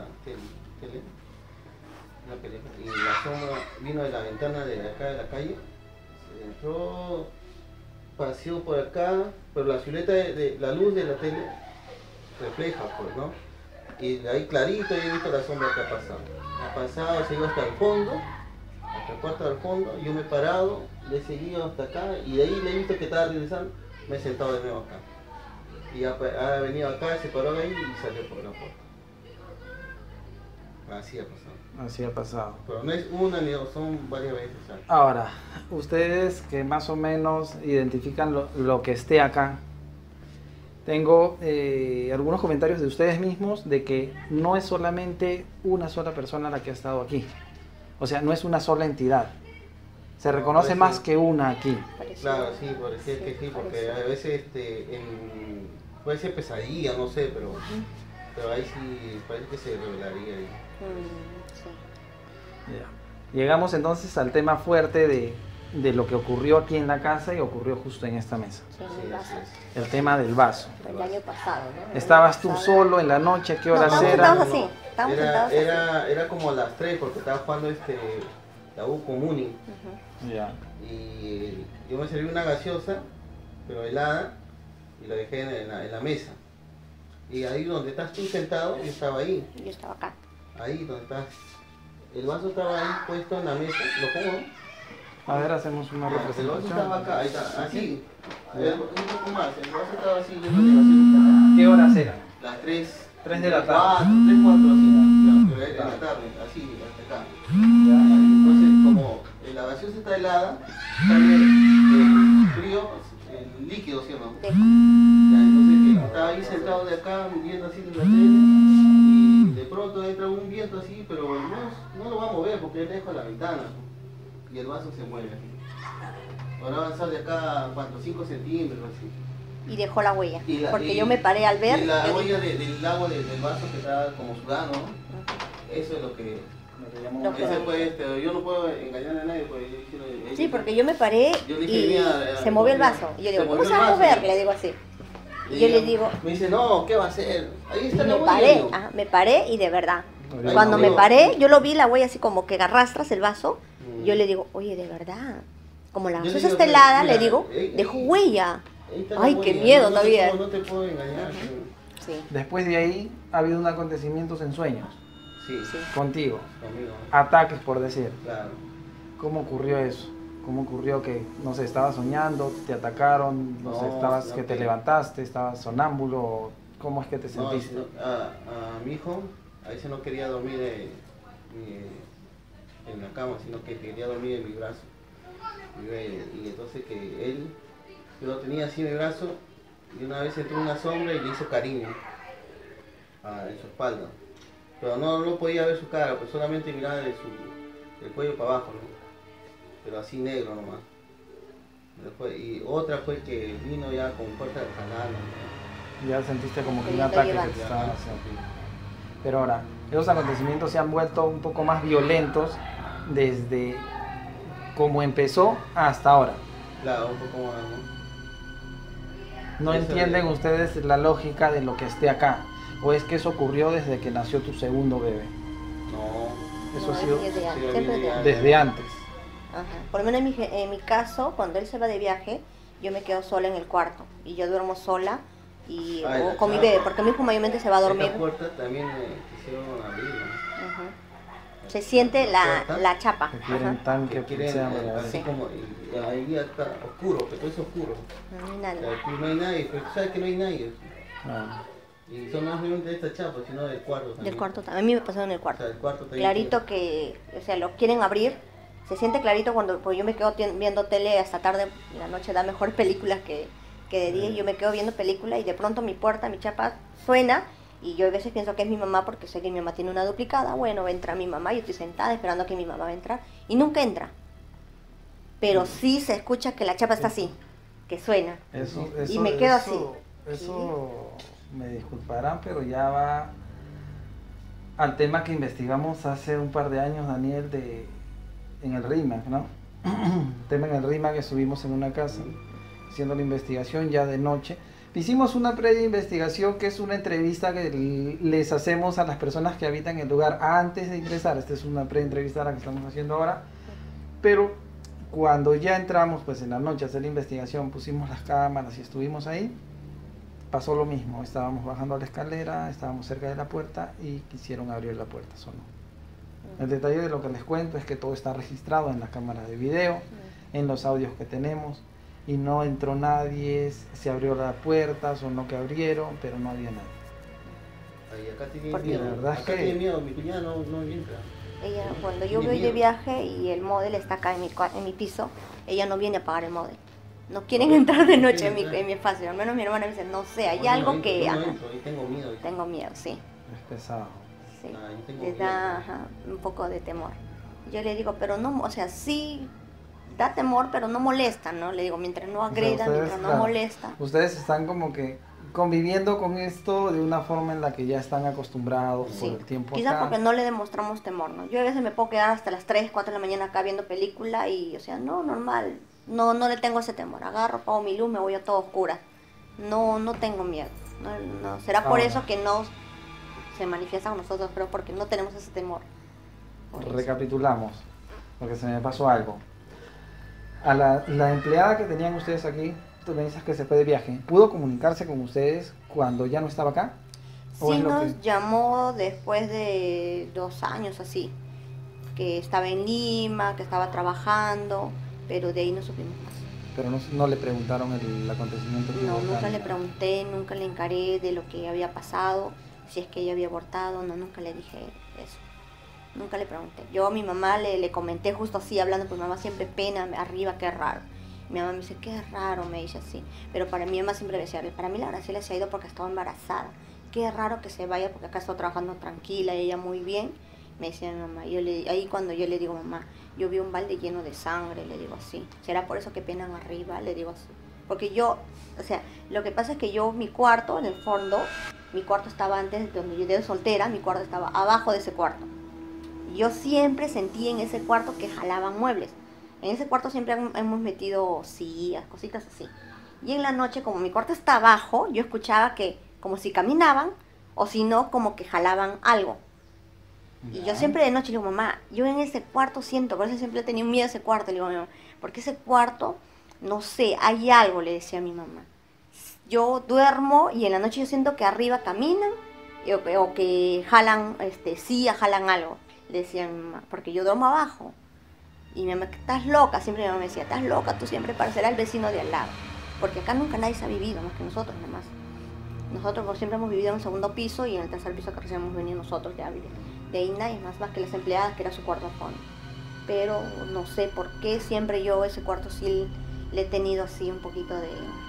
una pelea, y la sombra vino de la ventana de acá de la calle, se entró, paseó por acá, pero la silueta de la luz de la tele refleja, pues, ¿no? Y de ahí clarito yo he visto la sombra que ha pasado, se iba hasta el fondo, hasta el cuarto del fondo, yo me he parado, le he seguido hasta acá, y de ahí le he visto que estaba regresando, me he sentado de nuevo acá. Y ha venido acá, se paró ahí y salió por la puerta. Así ha pasado. Así ha pasado. Pero no es una ni dos, son varias veces. ¿Sabes? Ahora, ustedes que más o menos identifican lo que esté acá, tengo algunos comentarios de ustedes mismos de que no es solamente una sola persona la que ha estado aquí. O sea, no es una sola entidad. Se reconoce parece- más que una aquí. Pareció- Claro, sí, parecía que sí, porque pareció. a veces puede ser pesadilla, no sé, pero Pero ahí sí parece que se revelaría ahí. Sí. Ya. Llegamos entonces al tema fuerte de lo que ocurrió aquí en la casa y ocurrió justo en esta mesa. Sí, Sí, el así vaso. es. El tema del vaso. El año pasado, ¿no? ¿Estabas tú solo en la noche? ¿Qué horas estábamos eran? sentados así. Estábamos sentados así. Era como a las 3 porque estaba jugando la U Comuni. Ujú. Ya. Y yo me serví una gaseosa, pero helada, y la dejé en la mesa. Y ahí donde estás tú sentado, yo estaba ahí. Yo estaba acá. Ahí donde estás. El vaso estaba ahí puesto en la mesa. ¿Lo pongo? A ver, hacemos una El vaso representación. estaba acá, ahí está, así. A ver, un poco más. El vaso estaba así, yo no ¿Qué horas eran? las 3. 3 de la tarde. 3, 4 así, ya, pero era en la tarde, así, hasta acá. Entonces, como la gaseosa está helada, sale el frío, el líquido, ¿sí o no? Dejo. Ya, entonces que estaba ahí sentado de acá, viendo así en la tele, y de pronto entra un viento así, pero no lo va a mover porque es lejos de la ventana, y el vaso se mueve así. Ahora va a avanzar de acá, ¿cuánto? 5 centímetros así. Y dejó la huella. Y Porque yo me paré al ver. Y la yo huella dije, del agua del vaso que está como sudando, ¿no? ujú. Eso es lo que llamó. Lo que Ese llamó. fue, yo no puedo engañar a nadie, pues yo dije, Sí, porque yo me paré yo dije, y mira, se movió el mira, vaso. Y yo se digo, ¿cómo movió se el va a vaso. mover? Le digo así. Y yo le digo, me dice, no, ¿qué va a hacer? Ahí está y la me huella. paré, digo. me paré y de verdad. Ahí Cuando no, me digo, paré, yo lo vi la huella así como que arrastras el vaso. Mm. Yo le digo, oye, de verdad. Como la Yo le gaseosa digo, está helada, mira, le digo, dejó huella. Ahí está la Ay, qué huella, miedo, no no había. No te puedo engañar. Sí, Después de ahí ha habido un acontecimientos en sueños Sí, sí. contigo. conmigo. Ataques, por decir. Claro. ¿Cómo ocurrió eso? ¿Cómo ocurrió que, no sé, estabas soñando, te atacaron, no sé, No, estabas no, que te que- levantaste, estabas sonámbulo? ¿Cómo es que te No, sentiste? a mi hijo, ahí se no quería dormir en la cama, sino que quería dormir en mi brazo. Y entonces que él, yo lo tenía así en mi brazo, y una vez entró una sombra y le hizo cariño en su espalda. Pero no podía ver su cara, pues solamente miraba del cuello para abajo, ¿no? Pero así negro nomás. Y otra fue que vino ya con fuerza de jalar, ¿no? Ya sentiste como que un Queriendo ataque que llevar. te estaban haciendo. Pero ahora, esos acontecimientos se han vuelto un poco más violentos desde cómo empezó hasta ahora. Claro, un poco más, ¿no? ¿No Eso entienden es. ustedes la lógica de lo que esté acá? ¿O es que eso ocurrió desde que nació tu segundo bebé? No. Eso No, ha sido es de antes, Sí, siempre es de ya. antes. desde antes. Ajá. Por lo menos en mi caso, cuando él se va de viaje, yo me quedo sola en el cuarto. Y yo duermo sola y, Ay, o la con mi chapa. bebé, porque mi hijo mayormente se va a dormir. Esta puerta también quisieron abrirla. Ajá. Se siente ¿Puerta? la chapa. Que quieren Ajá. tan que Que quieren, sea así Sí. como, y ahí está oscuro, que todo es oscuro. No hay O nada. sea, aquí no hay nadie, pero tú sabes que no hay nadie. Ah, Y son no solamente de esta chapa, sino del cuarto también. Del cuarto también. A mí me pasó en el O cuarto. sea, el cuarto también. Clarito que, o sea, lo quieren abrir. Se siente clarito cuando pues yo me quedo viendo tele hasta tarde. La noche da mejores películas que de día. Y yo me quedo viendo película y de pronto mi puerta, mi chapa suena. Y yo a veces pienso que es mi mamá porque sé que mi mamá tiene una duplicada. Bueno, va a entrar mi mamá. Yo estoy sentada esperando a que mi mamá va a entrar. Y nunca entra. Pero sí se escucha que la chapa está así. Que suena. eso, me quedo Eso me disculparán, pero ya va al tema que investigamos hace un par de años, Daniel, en el RIMAC, ¿no? Tema en el RIMAC que estuvimos en una casa haciendo la investigación ya de noche. Hicimos una pre-investigación que es una entrevista que les hacemos a las personas que habitan el lugar antes de ingresar. Esta es una pre-entrevista la que estamos haciendo ahora. Pero cuando ya entramos pues en la noche a hacer la investigación, pusimos las cámaras y estuvimos ahí, pasó lo mismo. Estábamos bajando la escalera, estábamos cerca de la puerta y quisieron abrir la puerta, sonó. El detalle de lo que les cuento es que todo está registrado en la cámara de video, en los audios que tenemos, y no entró nadie, se abrió la puerta, sonó que abrieron, pero no había nadie. Ahí acá tiene Porque miedo. la verdad es Acá que- tiene miedo, mi cuñada no entra. Ella, cuando yo Tiene voy de miedo. viaje y el módel está acá en mi piso, ella no viene a apagar el módel. No quieren entrar de noche en mi espacio. Al menos mi hermana me dice, no sé, hay No, algo no que... entro, ajá, no entro, ahí tengo miedo. tengo miedo, sí. Es pesado. Sí, Ah, yo tengo les miedo. da ajá, un poco de temor. Yo le digo, pero no, o sea, sí da temor, pero no molesta, ¿no? Le digo, mientras no agreda, ustedes, mientras no claro, molesta. Ustedes están como que conviviendo con esto de una forma en la que ya están acostumbrados por Sí, el tiempo quizás acá. porque no le demostramos temor, ¿no? Yo a veces me puedo quedar hasta las 3, 4 de la mañana acá viendo película y, o sea, no, normal, no le tengo ese temor. Agarro, apago mi luz, me voy a todo oscura. No tengo miedo. No. Será por Ahora. eso que no se manifiesta con nosotros, pero porque no tenemos ese temor. Por eso. Recapitulamos, porque se me pasó algo. A la empleada que tenían ustedes aquí, tú me dices que se fue de viaje, ¿pudo comunicarse con ustedes cuando ya no estaba acá? ¿O Sí, es lo nos que- llamó después de 2 años así, que estaba en Lima, que estaba trabajando, pero de ahí no supimos más. Pero no le preguntaron el acontecimiento que No, hubo acá, nunca ni le nada. pregunté, nunca le encaré de lo que había pasado, si es que ella había abortado, no, nunca le dije eso. Nunca le pregunté. Yo a mi mamá le comenté justo así, hablando, pues mamá siempre pena, arriba, qué raro. Mi mamá me dice, qué raro, me dice así. Pero para mi mamá siempre decía, para mí la Graciela se ha ido porque estaba embarazada. Qué raro que se vaya porque acá está trabajando tranquila, ella muy bien. Me decía mi mamá. Ahí cuando yo le digo, mamá, yo vi un balde lleno de sangre, le digo así. ¿Será por eso que penan arriba? Le digo así. Porque yo, o sea, lo que pasa es que yo, mi cuarto, en el fondo, mi cuarto estaba antes, donde yo de soltera, mi cuarto estaba abajo de ese cuarto. Yo siempre sentí en ese cuarto que jalaban muebles. En ese cuarto siempre hemos metido sillas, cositas así. Y en la noche, como mi cuarto está abajo, yo escuchaba que como si caminaban o si no, como que jalaban algo. Y yo siempre de noche le digo, mamá, yo en ese cuarto siento, por eso siempre he tenido miedo a ese cuarto. Le digo a mi mamá, porque ese cuarto, no sé, hay algo, le decía a mi mamá. Yo duermo y en la noche yo siento que arriba caminan o que jalan, sillas, jalan algo. Le decía a mi mamá, porque yo duermo abajo. Y mi mamá, estás loca, siempre mi mamá me decía, estás loca, tú siempre parecerás el vecino de al lado. Porque acá nunca nadie se ha vivido, más que nosotros nada más. Nosotros pues, siempre hemos vivido en el segundo piso y en el tercer piso que recién hemos venido nosotros ya a vivir. De ahí nadie más que las empleadas, que era su cuarto al fondo. Pero no sé por qué siempre yo ese cuarto sí le he tenido así un poquito de...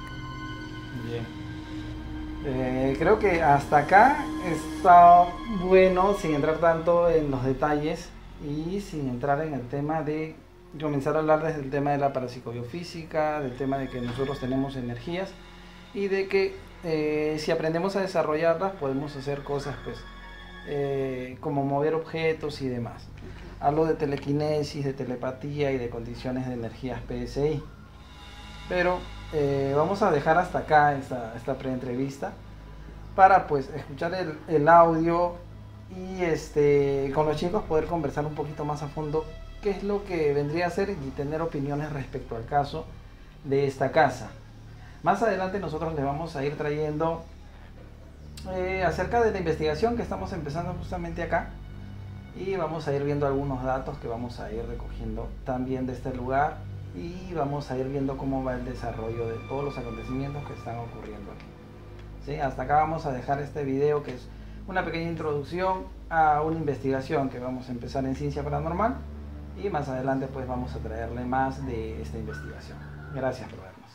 Bien. Creo que hasta acá está bueno, sin entrar tanto en los detalles y sin entrar en el tema de comenzar a hablar desde el tema de la parapsicobiofísica, del tema de que nosotros tenemos energías y de que si aprendemos a desarrollarlas podemos hacer cosas pues como mover objetos y demás. Hablo de telequinesis, de telepatía y de condiciones de energías PSI. Pero vamos a dejar hasta acá esta preentrevista para pues escuchar el audio y con los chicos poder conversar un poquito más a fondo qué es lo que vendría a ser y tener opiniones respecto al caso de esta casa. Más adelante nosotros les vamos a ir trayendo acerca de la investigación que estamos empezando justamente acá y vamos a ir viendo algunos datos que vamos a ir recogiendo también de este lugar y vamos a ir viendo cómo va el desarrollo de todos los acontecimientos que están ocurriendo aquí. ¿Sí? Hasta acá vamos a dejar este video que es una pequeña introducción a una investigación que vamos a empezar en Ciencia Paranormal y más adelante pues vamos a traerle más de esta investigación. Gracias por vernos.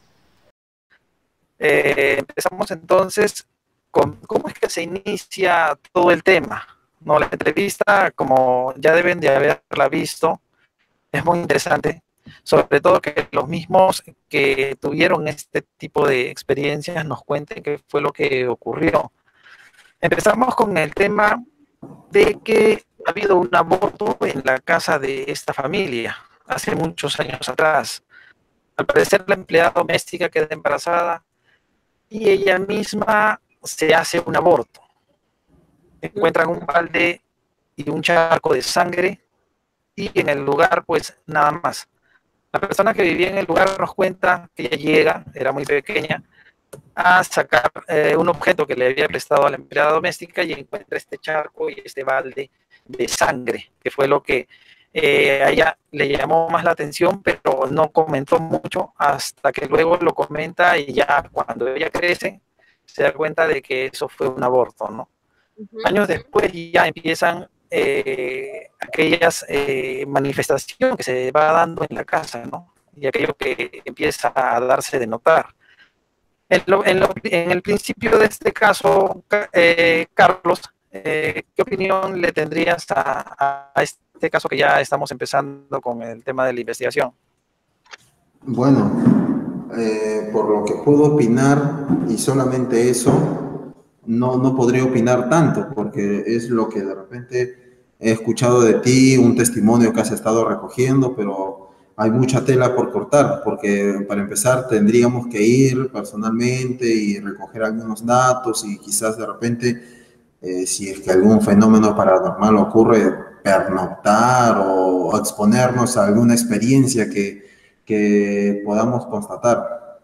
Empezamos entonces con cómo es que se inicia todo el tema. No, la entrevista, como ya deben de haberla visto, es muy interesante, sobre todo que los mismos que tuvieron este tipo de experiencias nos cuenten qué fue lo que ocurrió. Empezamos con el tema de que ha habido un aborto en la casa de esta familia hace muchos años atrás. Al parecer la empleada doméstica queda embarazada y ella misma se hace un aborto. Encuentran un balde y un charco de sangre y en el lugar pues nada más. La persona que vivía en el lugar nos cuenta que ella llega, era muy pequeña, a sacar un objeto que le había prestado a la empleada doméstica y encuentra este charco y este balde de sangre, que fue lo que a ella le llamó más la atención, pero no comentó mucho hasta que luego lo comenta y ya cuando ella crece se da cuenta de que eso fue un aborto, ¿no? Años después ya empiezan aquellas manifestaciones que se va dando en la casa, ¿no? Y aquello que empieza a darse de notar. En el principio de este caso, Carlos, ¿qué opinión le tendrías a este caso que ya estamos empezando con el tema de la investigación? Bueno, por lo que puedo opinar, y solamente eso, no podría opinar tanto, porque es lo que de repente he escuchado de ti, un testimonio que has estado recogiendo, pero hay mucha tela por cortar, porque para empezar tendríamos que ir personalmente y recoger algunos datos y quizás de repente, si es que algún fenómeno paranormal ocurre, pernoctar o exponernos a alguna experiencia que podamos constatar.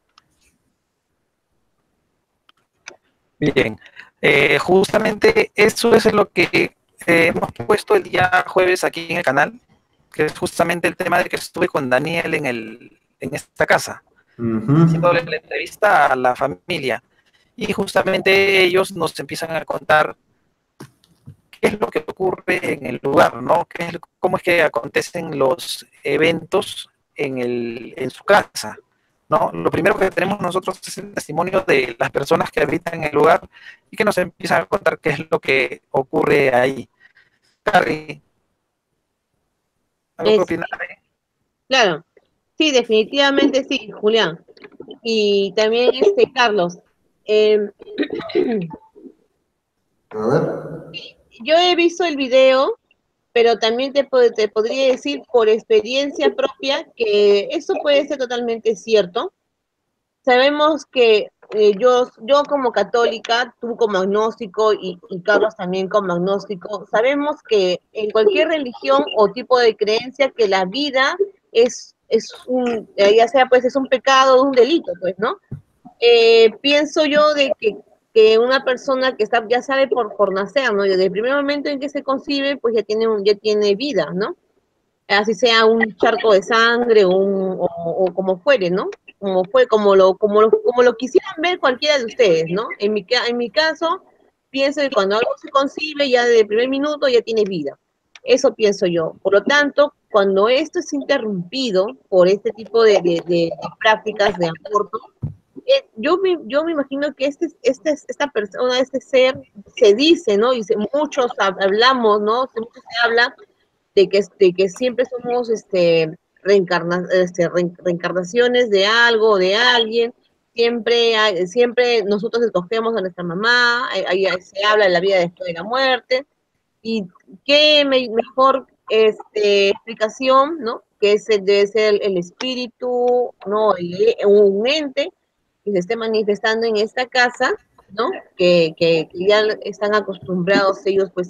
Bien, justamente eso es lo que hemos puesto el día jueves aquí en el canal, que es justamente el tema de que estuve con Daniel en esta casa, haciéndole la entrevista a la familia. Y justamente ellos nos empiezan a contar qué es lo que ocurre en el lugar, ¿no? Cómo es que acontecen los eventos en su casa, ¿no? Lo primero que tenemos nosotros es el testimonio de las personas que habitan en el lugar y que nos empiezan a contar qué es lo que ocurre ahí. Carrie, ¿algo que opinar? Claro, sí, definitivamente sí, Julián. Y también Carlos. A ver. Yo he visto el video, pero también te podría decir por experiencia propia que eso puede ser totalmente cierto. Sabemos que yo como católica, tú como agnóstico y Carlos también como agnóstico, sabemos que en cualquier religión o tipo de creencia que la vida es ya sea pues es un pecado o un delito, pues, ¿no? Pienso yo de que una persona que ya sabe por nacer, ¿no? Desde el primer momento en que se concibe, pues ya tiene vida, ¿no? Así sea un charco de sangre o como fuere, ¿no? Como lo quisieran ver cualquiera de ustedes, ¿no? En mi caso, pienso que cuando algo se concibe, ya desde el primer minuto ya tiene vida. Eso pienso yo. Por lo tanto, cuando esto es interrumpido por este tipo de prácticas de aborto, yo me imagino que esta persona, este ser, se dice, ¿no? Y muchos hablamos, ¿no? Mucho se habla de que siempre somos reencarnaciones de algo o de alguien, siempre nosotros escogemos a nuestra mamá, ahí se habla de la vida después de la muerte, y qué mejor explicación, ¿no? Que debe ser el espíritu, ¿no? Un ente que se esté manifestando en esta casa, ¿no? Que ya están acostumbrados ellos, pues,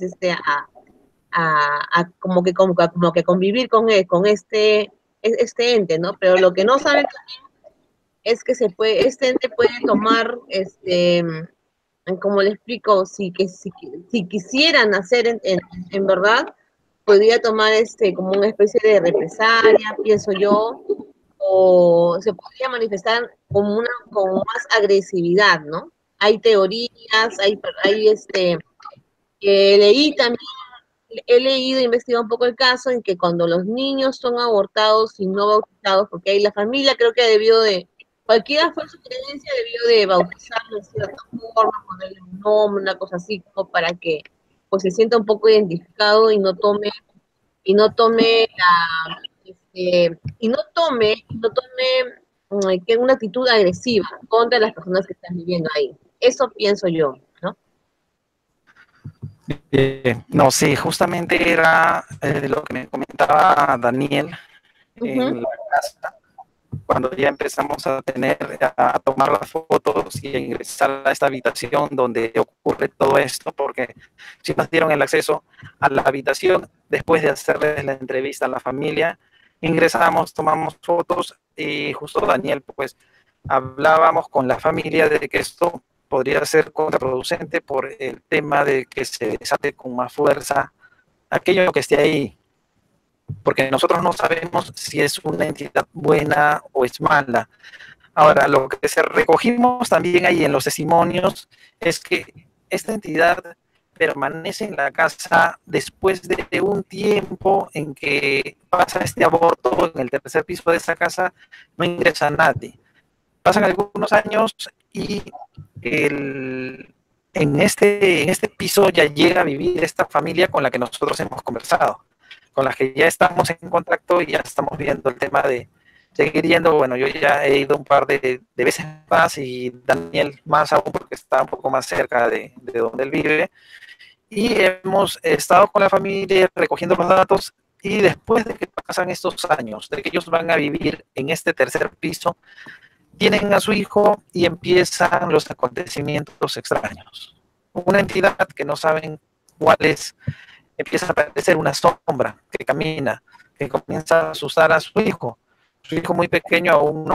como que convivir con este ente, ¿no? Pero lo que no saben es que este ente puede tomar, como le explico, si quisieran hacer en verdad, podría tomar como una especie de represalia, pienso yo, o se podría manifestar con más agresividad, ¿no? Hay teorías, leí también, he leído, investigado un poco el caso en que cuando los niños son abortados y no bautizados, porque ahí la familia creo que cualquiera fue su creencia, debió de bautizarlo de cierta forma, ponerle un nombre, una cosa así, como para que pues se sienta un poco identificado y no tome que una actitud agresiva contra las personas que están viviendo ahí. Eso pienso yo, ¿no? No, sí, justamente era lo que me comentaba Daniel en la casa, cuando ya empezamos a tomar las fotos y a ingresar a esta habitación donde ocurre todo esto, porque si nos dieron el acceso a la habitación después de hacerles la entrevista a la familia, ingresamos, tomamos fotos y justo Daniel, pues hablábamos con la familia de que esto podría ser contraproducente por el tema de que se desate con más fuerza aquello que esté ahí, porque nosotros no sabemos si es una entidad buena o es mala. Ahora, lo que recogimos también ahí en los testimonios es que esta entidad permanece en la casa después de un tiempo en que pasa este aborto en el tercer piso de esa casa, no ingresa nadie. Pasan algunos años y en este piso ya llega a vivir esta familia con la que nosotros hemos conversado, con la que ya estamos en contacto y ya estamos viendo el tema de seguir yendo. Bueno, yo ya he ido un par de veces más y Daniel más aún porque está un poco más cerca de donde él vive. Y hemos estado con la familia recogiendo los datos y después de que pasan estos años, de que ellos van a vivir en este tercer piso, tienen a su hijo y empiezan los acontecimientos extraños. Una entidad que no saben cuál es, empieza a aparecer una sombra que camina, que comienza a asustar a su hijo. Su hijo muy pequeño aún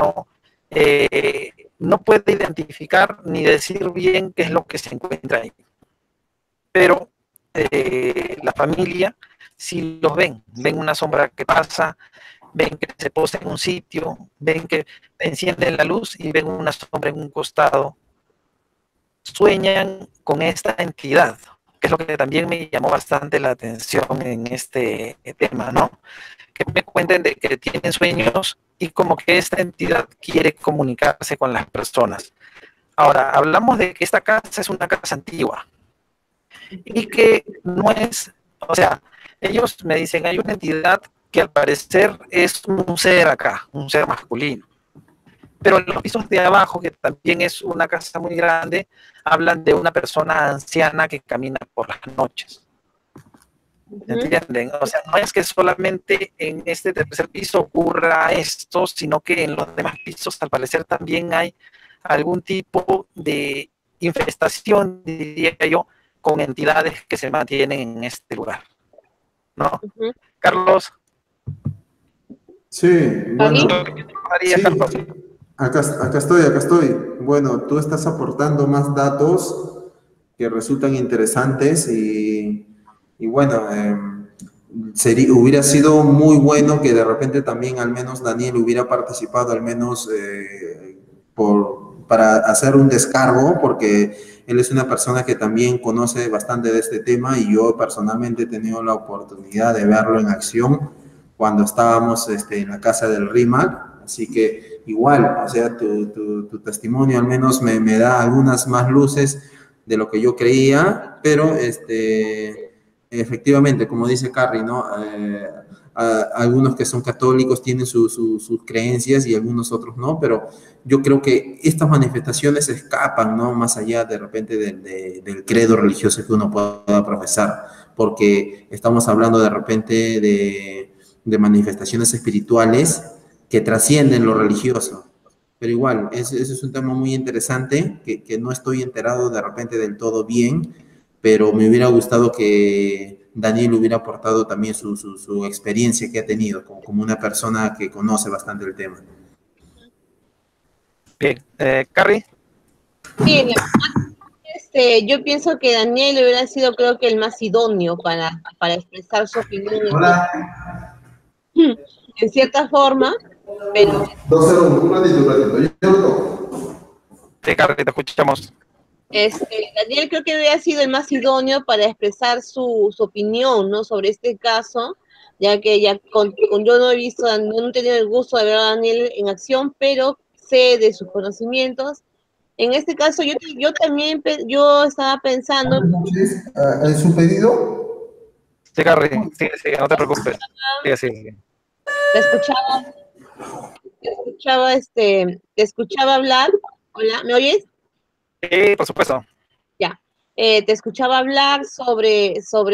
no puede identificar ni decir bien qué es lo que se encuentra ahí. Pero la familia sí los ven una sombra que pasa, ven que se posa en un sitio, ven que encienden la luz y ven una sombra en un costado. Sueñan con esta entidad, que es lo que también me llamó bastante la atención en este tema, ¿no? Que me cuenten de que tienen sueños y como que esta entidad quiere comunicarse con las personas. Ahora, hablamos de que esta casa es una casa antigua y que no es, o sea, ellos me dicen, hay una entidad que al parecer es un ser acá, un ser masculino. Pero en los pisos de abajo, que también es una casa muy grande, hablan de una persona anciana que camina por las noches. ¿Entienden? O sea, no es que solamente en este tercer piso ocurra esto, sino que en los demás pisos al parecer también hay algún tipo de infestación, diría yo, con entidades que se mantienen en este lugar, ¿no? Carlos. Sí, bueno. Sí, Carlos. acá estoy. Bueno, tú estás aportando más datos que resultan interesantes y bueno, hubiera sido muy bueno que de repente también al menos Daniel hubiera participado al menos para hacer un descargo, porque él es una persona que también conoce bastante de este tema y yo personalmente he tenido la oportunidad de verlo en acción cuando estábamos en la casa del RIMAC, así que igual, o sea, tu testimonio al menos me da algunas más luces de lo que yo creía, pero efectivamente, como dice Carrie, ¿no? Algunos que son católicos tienen sus creencias y algunos otros no, pero yo creo que estas manifestaciones escapan, ¿no? Más allá de repente del credo religioso que uno pueda profesar, porque estamos hablando de repente de manifestaciones espirituales que trascienden lo religioso. Pero igual, ese es un tema muy interesante que no estoy enterado de repente del todo bien, pero me hubiera gustado que Daniel hubiera aportado también su experiencia que ha tenido como una persona que conoce bastante el tema. Bien, Carrie. Sí, yo pienso que Daniel hubiera sido, creo que el más idóneo para expresar su opinión. Hola. En cierta forma, pero... 201, un ratito. Sí, Carrie, te escuchamos. Daniel creo que hubiera sido el más idóneo para expresar su opinión, ¿no? Sobre este caso, ya que yo no he visto, no he tenido el gusto de ver a Daniel en acción, pero sé de sus conocimientos. En este caso, yo también estaba pensando... ¿En su pedido? Sí, Carrie, sí, no te preocupes. Sí. Te escuchaba hablar. Hola, ¿me oyes? Sí, por supuesto. Ya. Te escuchaba hablar sobre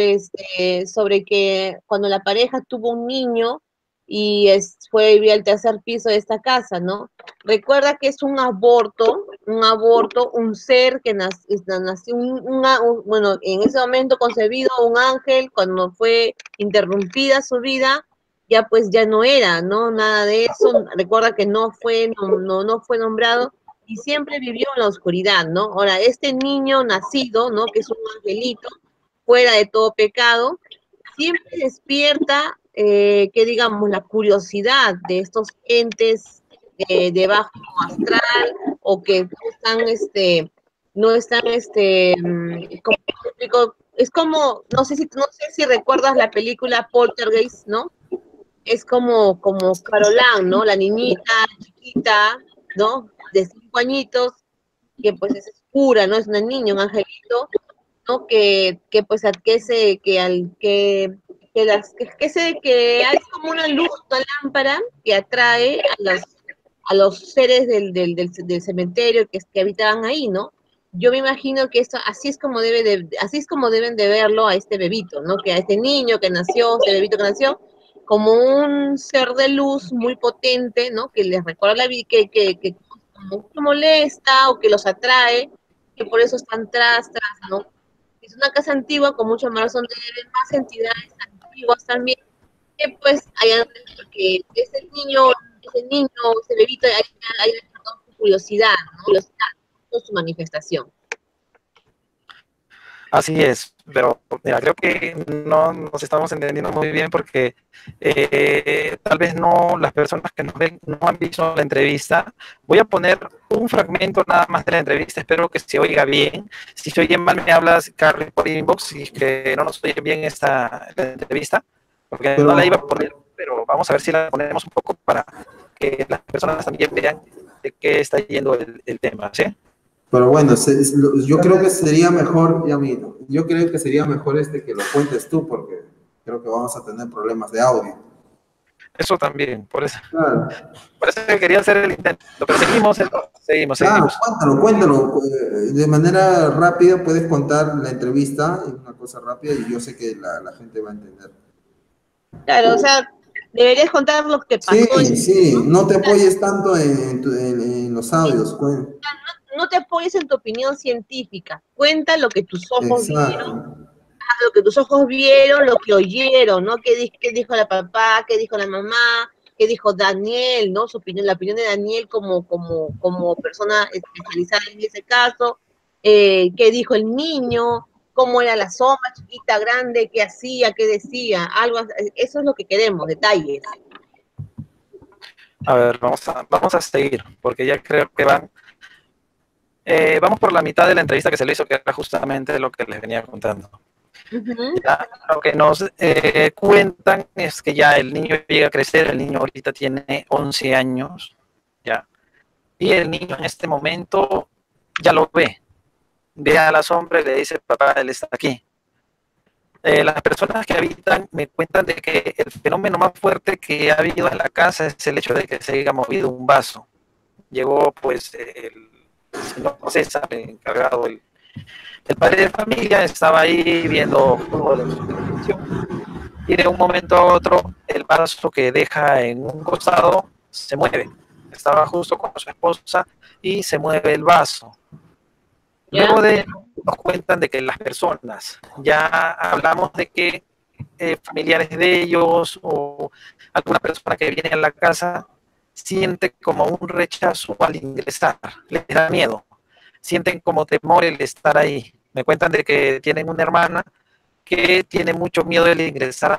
que cuando la pareja tuvo un niño y fue a vivir al tercer piso de esta casa, ¿no? Recuerda que es un aborto, un ser que nació, bueno, en ese momento concebido un ángel, cuando fue interrumpida su vida, ya pues ya no era, ¿no? Nada de eso. Recuerda que no fue nombrado y siempre vivió en la oscuridad, ¿no? Ahora, este niño nacido, ¿no? Que es un angelito, fuera de todo pecado, siempre despierta, que digamos, la curiosidad de estos entes de bajo astral o que no están, como explico, es como, no sé si recuerdas la película Poltergeist, ¿no? Es como Caroline, ¿no? La niñita chiquita, ¿no? De 5 añitos, que pues es oscura, ¿no? Es una niña, un angelito, ¿no? Que que hay como una luz, una lámpara que atrae a los seres del cementerio que habitaban ahí, ¿no? Yo me imagino que esto, así es como deben de verlo a este bebito, ¿no? Que a este niño que nació, este bebito que nació, como un ser de luz muy potente, ¿no? Que les recuerda la vida, que como que molesta o que los atrae, que por eso están tras, ¿no? Es una casa antigua con mucha más razón de ver más entidades antiguas también, que pues hayan, que ese niño, ese bebito haya despertado su curiosidad, ¿no? Curiosidad por su manifestación. Así es, pero mira, creo que no nos estamos entendiendo muy bien porque tal vez no las personas que nos ven no han visto la entrevista. Voy a poner un fragmento nada más de la entrevista, espero que se oiga bien. Si se oye mal me hablas, Carly, por inbox, y que no nos oye bien la entrevista, porque no la iba a poner, pero vamos a ver si la ponemos un poco para que las personas también vean de qué está yendo el tema, ¿sí? Pero bueno, yo creo que sería mejor, yo creo que sería mejor que lo cuentes tú, porque creo que vamos a tener problemas de audio. Eso también, por eso. Claro. Por eso quería hacer el intento, pero seguimos. Cuéntalo. De manera rápida puedes contar la entrevista, es una cosa rápida y yo sé que la gente va a entender. Claro, o sea, deberías contar lo que pasó. Sí, no te apoyes tanto en los audios. No te apoyes en tu opinión científica, cuenta lo que tus ojos vieron, lo que oyeron, ¿no? ¿Qué dijo la papá? ¿Qué dijo la mamá? ¿Qué dijo Daniel? ¿No? Su opinión, la opinión de Daniel como persona especializada en ese caso. ¿Qué dijo el niño? ¿Cómo era la sombra, chiquita, grande? ¿Qué hacía? ¿Qué decía? Eso es lo que queremos, detalles. A ver, vamos a seguir, porque ya creo que vamos por la mitad de la entrevista que se le hizo, que era justamente lo que les venía contando. Ya, lo que nos cuentan es que ya el niño llega a crecer, el niño ahorita tiene 11 años, ya, y el niño en este momento ya lo ve a la sombra y le dice, papá, él está aquí. Las personas que habitan me cuentan de que el fenómeno más fuerte que ha habido en la casa es el hecho de que se haya movido un vaso. Llegó pues el señor César, encargado, el padre de familia, estaba ahí viendo fútbol en su televisión y de un momento a otro el vaso que deja en un costado se mueve. Estaba justo con su esposa y se mueve el vaso. Luego de nos cuentan de que las personas, ya hablamos de que familiares de ellos o alguna persona que viene a la casa siente como un rechazo al ingresar, les da miedo, sienten como temor el estar ahí. Me cuentan de que tienen una hermana que tiene mucho miedo de ingresar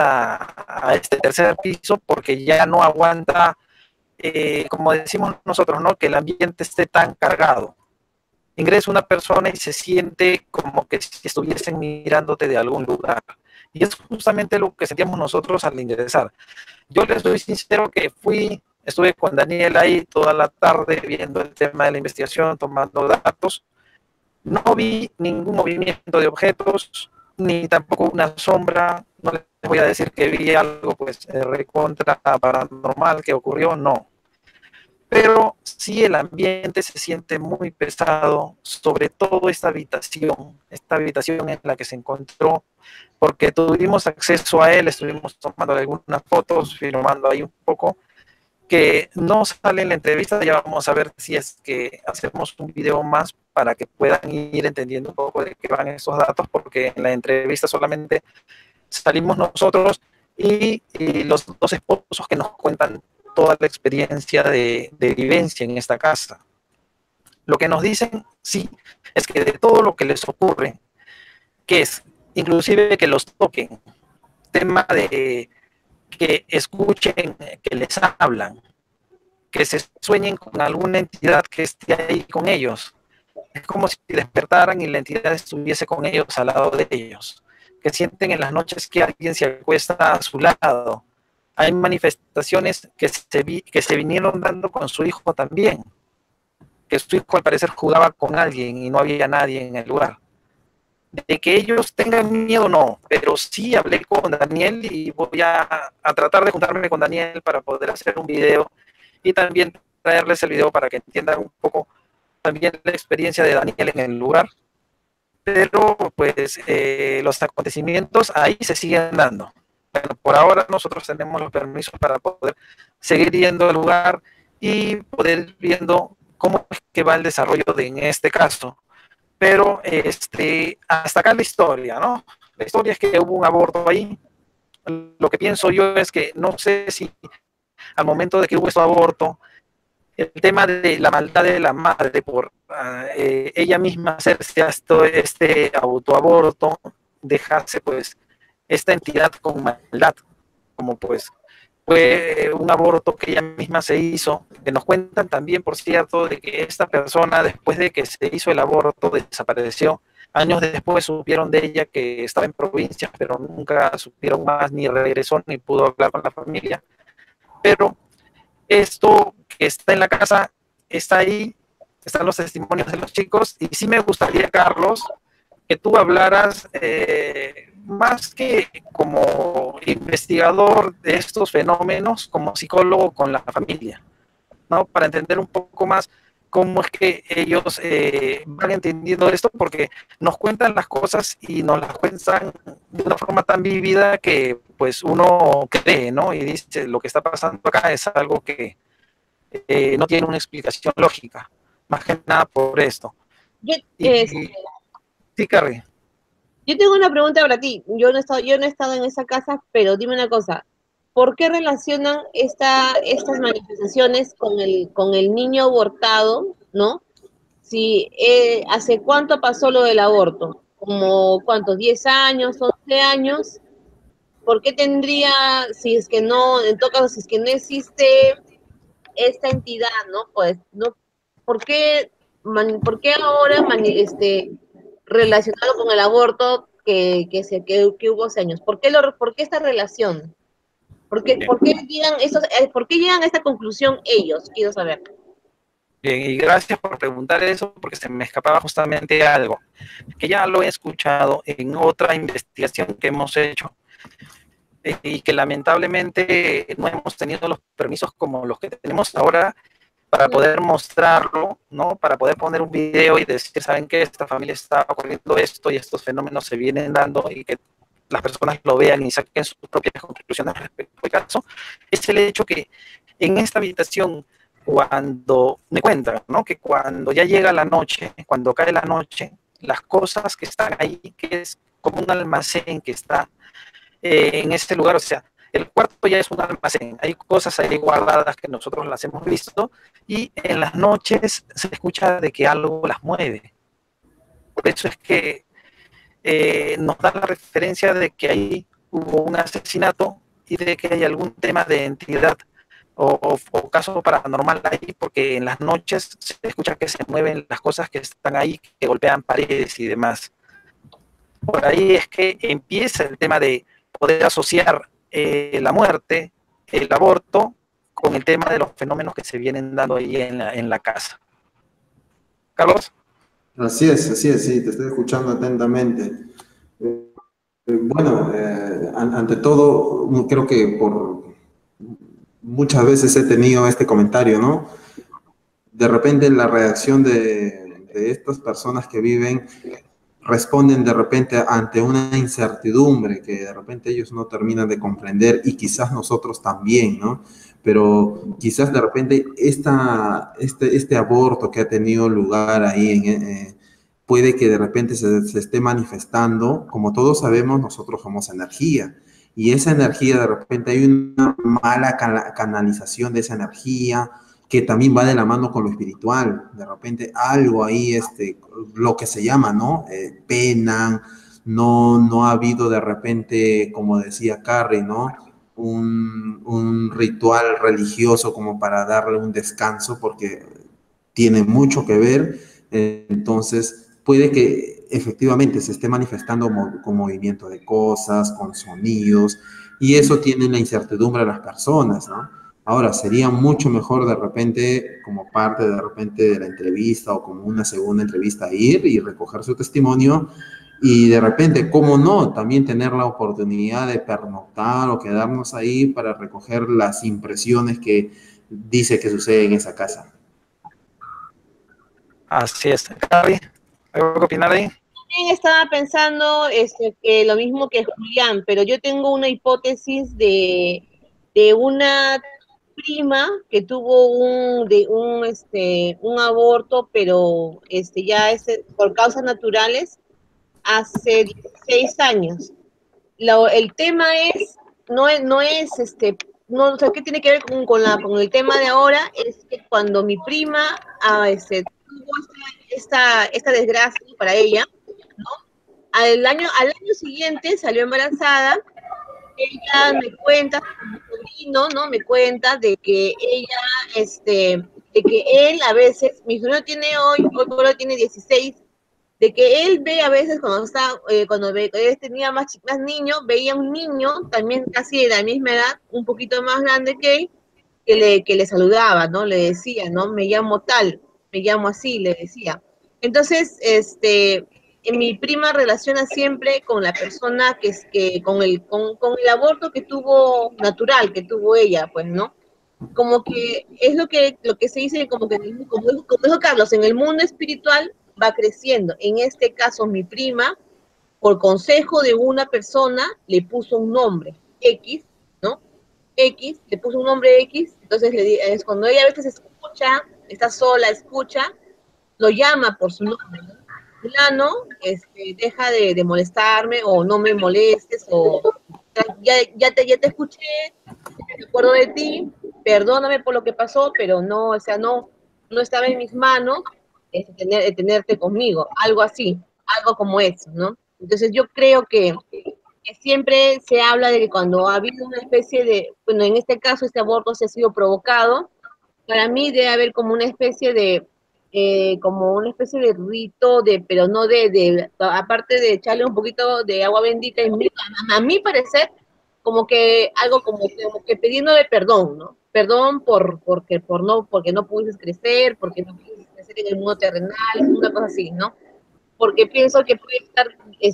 a este tercer piso porque ya no aguanta, como decimos nosotros, ¿no? Que el ambiente esté tan cargado. Ingresa una persona y se siente como que si estuviesen mirándote de algún lugar. Y es justamente lo que sentíamos nosotros al ingresar. Yo les soy sincero que estuve con Daniel ahí toda la tarde viendo el tema de la investigación, tomando datos. No vi ningún movimiento de objetos, ni tampoco una sombra. No les voy a decir que vi algo pues recontra paranormal que ocurrió, no. Pero sí el ambiente se siente muy pesado, sobre todo esta habitación en la que se encontró, porque tuvimos acceso a él, estuvimos tomando algunas fotos, filmando ahí un poco, que no sale en la entrevista. Ya vamos a ver si es que hacemos un video más para que puedan ir entendiendo un poco de qué van esos datos, porque en la entrevista solamente salimos nosotros y los dos esposos que nos cuentan toda la experiencia de vivencia en esta casa. Lo que nos dicen, sí, es que de todo lo que les ocurre, que es inclusive que los toquen, tema de que escuchen, que les hablan, que se sueñen con alguna entidad que esté ahí con ellos. Es como si despertaran y la entidad estuviese con ellos, al lado de ellos. Que sienten en las noches que alguien se acuesta a su lado. Hay manifestaciones que se vinieron dando con su hijo también. Que su hijo al parecer jugaba con alguien y no había nadie en el lugar. de que ellos tengan miedo, no, pero sí hablé con Daniel y voy a tratar de juntarme con Daniel para poder hacer un video y también traerles el video para que entiendan un poco también la experiencia de Daniel en el lugar. Pero pues los acontecimientos ahí se siguen dando. Bueno, por ahora nosotros tenemos los permisos para poder seguir yendo al lugar y poder ir viendo cómo es que va el desarrollo en este caso. Pero hasta acá la historia, ¿no? La historia es que hubo un aborto ahí. Lo que pienso yo es que no sé si al momento de que hubo ese aborto, el tema de la maldad de la madre por ella misma hacerse este autoaborto, dejarse pues esta entidad con maldad, como pues fue un aborto que ella misma se hizo, que nos cuentan también, por cierto, de que esta persona, después de que se hizo el aborto, desapareció. Años después supieron de ella que estaba en provincia, pero nunca supieron más, ni regresó, ni pudo hablar con la familia. Pero esto que está en la casa, está ahí, están los testimonios de los chicos, y sí me gustaría, Carlos, que tú hablaras más que como investigador de estos fenómenos, como psicólogo con la familia, ¿no? Para entender un poco más cómo es que ellos van entendiendo esto, porque nos cuentan las cosas y nos las cuentan de una forma tan vívida que pues uno cree, ¿no? Y dice, lo que está pasando acá es algo que no tiene una explicación lógica, más que nada por esto. Sí, Carrie. Yo tengo una pregunta para ti. Yo no he estado en esa casa, pero dime una cosa. ¿Por qué relacionan estas manifestaciones con el niño abortado, no? Si, ¿hace cuánto pasó lo del aborto? ¿Como cuántos? ¿10 años? ¿11 años? ¿Por qué tendría, si es que no, en todo caso, si es que no existe esta entidad, ¿no? Pues, ¿no? ¿Por qué ahora relacionado con el aborto que hubo hace años? ¿Por qué esta relación? ¿Por qué llegan a esta conclusión ellos? Quiero saber. Bien, y gracias por preguntar eso, porque se me escapaba justamente algo, que ya lo he escuchado en otra investigación que hemos hecho, y que lamentablemente no hemos tenido los permisos como los que tenemos ahora para poder mostrarlo, ¿no? Para poder poner un video y decir, ¿saben qué? Esta familia está ocurriendo esto y estos fenómenos se vienen dando, y que las personas lo vean y saquen sus propias conclusiones respecto al caso. Es el hecho que en esta habitación, cuando me cuentan, ¿no? Que cuando ya llega la noche, cuando cae la noche, las cosas que están ahí, que es como un almacén que está en este lugar, o sea, el cuarto ya es un almacén, hay cosas ahí guardadas que nosotros las hemos visto, y en las noches se escucha de que algo las mueve. Por eso es que nos da la referencia de que ahí hubo un asesinato y de que hay algún tema de entidad o caso paranormal ahí, porque en las noches se escucha que se mueven las cosas que están ahí, que golpean paredes y demás. Por ahí es que empieza el tema de poder asociar la muerte, el aborto, con el tema de los fenómenos que se vienen dando ahí en la casa. Carlos. Así es, sí, te estoy escuchando atentamente. Bueno, ante todo, creo que muchas veces he tenido este comentario, ¿no? De repente la reacción de estas personas que viven responden de repente ante una incertidumbre que de repente ellos no terminan de comprender, y quizás nosotros también, ¿no? Pero quizás de repente este aborto que ha tenido lugar ahí, puede que de repente se esté manifestando. Como todos sabemos, nosotros somos energía, y esa energía de repente hay una mala canalización de esa energía, que también va de la mano con lo espiritual. De repente algo ahí, lo que se llama, ¿no? Penan, no ha habido de repente, como decía Carrie, ¿no? Un ritual religioso como para darle un descanso, porque tiene mucho que ver. Entonces puede que efectivamente se esté manifestando con movimiento de cosas, con sonidos, y eso tiene la incertidumbre de las personas, ¿no? Ahora, sería mucho mejor de repente, como parte de repente de la entrevista o como una segunda entrevista, ir y recoger su testimonio Y de repente, ¿cómo no? También tener la oportunidad de pernoctar o quedarnos ahí para recoger las impresiones que dice que sucede en esa casa. Así es. Gaby, ¿algo que opinar ahí? También estaba pensando que lo mismo que Julián, pero yo tengo una hipótesis de una prima que tuvo un aborto, pero por causas naturales hace 16 años. El tema es, no, o sea, ¿qué tiene que ver con el tema de ahora? Es que cuando mi prima tuvo esta desgracia para ella, ¿no? Al año siguiente salió embarazada. Ella me cuenta, mi sobrino, ¿no? Me cuenta de que ella, de que él a veces, mi sobrino tiene hoy por hoy tiene 16, de que él ve a veces cuando él tenía más niño, veía un niño también casi de la misma edad, un poquito más grande que él, que le saludaba, ¿no? Le decía, ¿no? Me llamo tal, me llamo así, le decía. Entonces, mi prima relaciona siempre con la persona con el aborto que tuvo natural, que tuvo ella, pues, ¿no? Como que es lo que se dice, como dijo Carlos, en el mundo espiritual va creciendo. En este caso, mi prima, por consejo de una persona, le puso un nombre, X, ¿no? X, le puso un nombre X, entonces es cuando ella a veces escucha, está sola, escucha, lo llama por su nombre, ¿no? Fulano, deja de molestarme, o no me molestes, o ya te escuché, me acuerdo de ti, perdóname por lo que pasó, pero no, o sea, no estaba en mis manos tenerte conmigo, algo así, algo como eso, ¿no? Entonces yo creo que siempre se habla de que cuando ha habido una especie de, bueno, en este caso este aborto se ha sido provocado, para mí debe haber como una especie de rito, pero no aparte de echarle un poquito de agua bendita, a mi parecer, como que algo como que pidiéndole perdón, ¿no? Perdón porque no pudiste crecer, porque no pudiste crecer en el mundo terrenal, una cosa así, ¿no? Porque pienso que puede estar,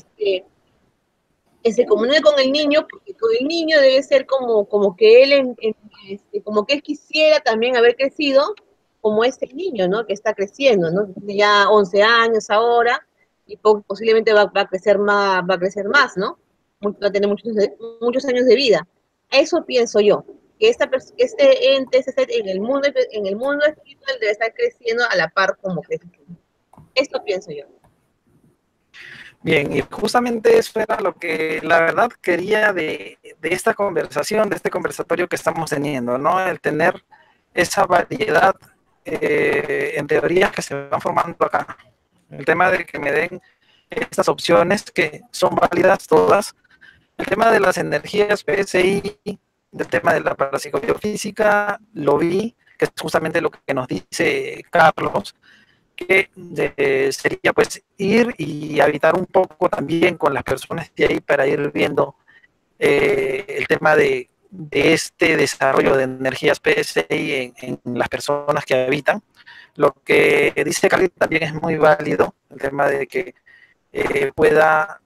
que se comunique con el niño, porque con el niño debe ser como que él, como que él quisiera también haber crecido como este niño, ¿no? Que está creciendo, ¿no? Tiene ya 11 años ahora, y posiblemente va a crecer más, ¿no? Va a tener muchos años de vida. Eso pienso yo, que este ente en el mundo espiritual debe estar creciendo a la par como crece. Esto pienso yo. Bien, y justamente eso era lo que la verdad quería de esta conversación, de este conversatorio que estamos teniendo, ¿no? El tener esa variedad en teorías que se van formando acá. El tema de que me den estas opciones que son válidas todas. El tema de las energías PSI, del tema de la parapsicobiofísica, lo vi, que es justamente lo que nos dice Carlos, que sería pues ir y habitar un poco también con las personas de ahí para ir viendo el tema de este desarrollo de energías PSI en las personas que habitan. Lo que dice Carly también es muy válido, el tema de que pueda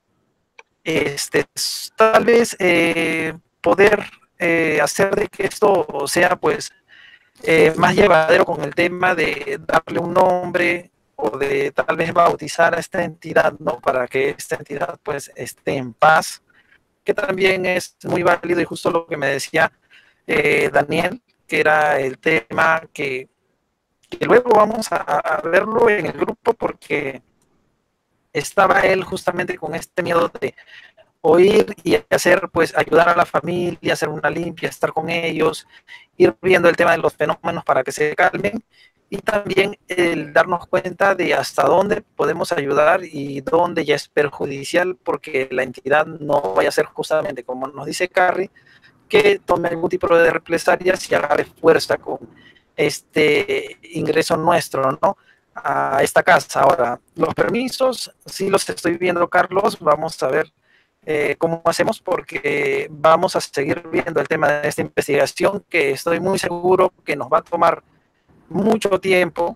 tal vez poder hacer de que esto sea pues más llevadero con el tema de darle un nombre o de tal vez bautizar a esta entidad, ¿no? Para que esta entidad pues esté en paz, que también es muy válido, y justo lo que me decía Daniel, que era el tema que luego vamos a verlo en el grupo, porque estaba él justamente con este miedo de oír y hacer, pues ayudar a la familia, hacer una limpia, estar con ellos, ir viendo el tema de los fenómenos para que se calmen, y también el darnos cuenta de hasta dónde podemos ayudar y dónde ya es perjudicial, porque la entidad no vaya a ser justamente, como nos dice Carrie, que tome algún tipo de represalias y agarre fuerza con este ingreso nuestro, ¿no? A esta casa. Ahora, los permisos, sí los estoy viendo, Carlos, vamos a ver cómo hacemos, porque vamos a seguir viendo el tema de esta investigación, que estoy muy seguro que nos va a tomar mucho tiempo,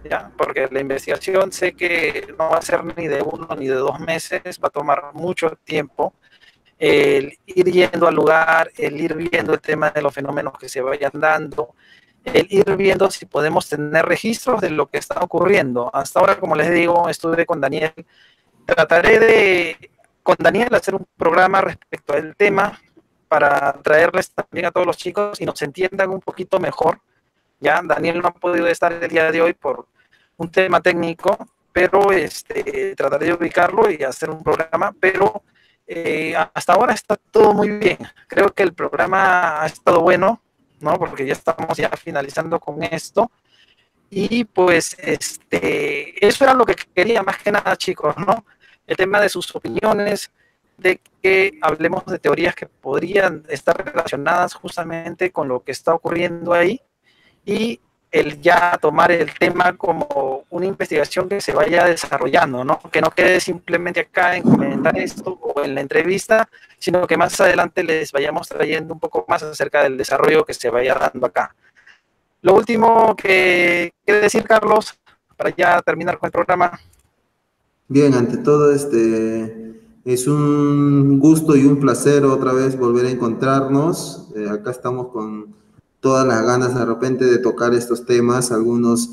¿ya? Porque la investigación sé que no va a ser ni de 1 ni de 2 meses, va a tomar mucho tiempo. El ir yendo al lugar, el ir viendo el tema de los fenómenos que se vayan dando, el ir viendo si podemos tener registros de lo que está ocurriendo. Hasta ahora, como les digo, estuve con Daniel. Trataré de, con Daniel, hacer un programa respecto al tema para traerles también a todos los chicos y nos entiendan un poquito mejor. Ya, Daniel no ha podido estar el día de hoy por un tema técnico, pero trataré de ubicarlo y hacer un programa, pero hasta ahora está todo muy bien. Creo que el programa ha estado bueno, ¿no? Porque ya estamos ya finalizando con esto. Y pues eso era lo que quería más que nada, chicos, ¿no? El tema de sus opiniones, de que hablemos de teorías que podrían estar relacionadas justamente con lo que está ocurriendo ahí, y el ya tomar el tema como una investigación que se vaya desarrollando, ¿no? Que no quede simplemente acá en comentar esto o en la entrevista, sino que más adelante les vayamos trayendo un poco más acerca del desarrollo que se vaya dando acá. Lo último que quiere decir, Carlos, para ya terminar con el programa. Bien, ante todo, es un gusto y un placer otra vez volver a encontrarnos. Acá estamos con todas las ganas de repente de tocar estos temas, algunos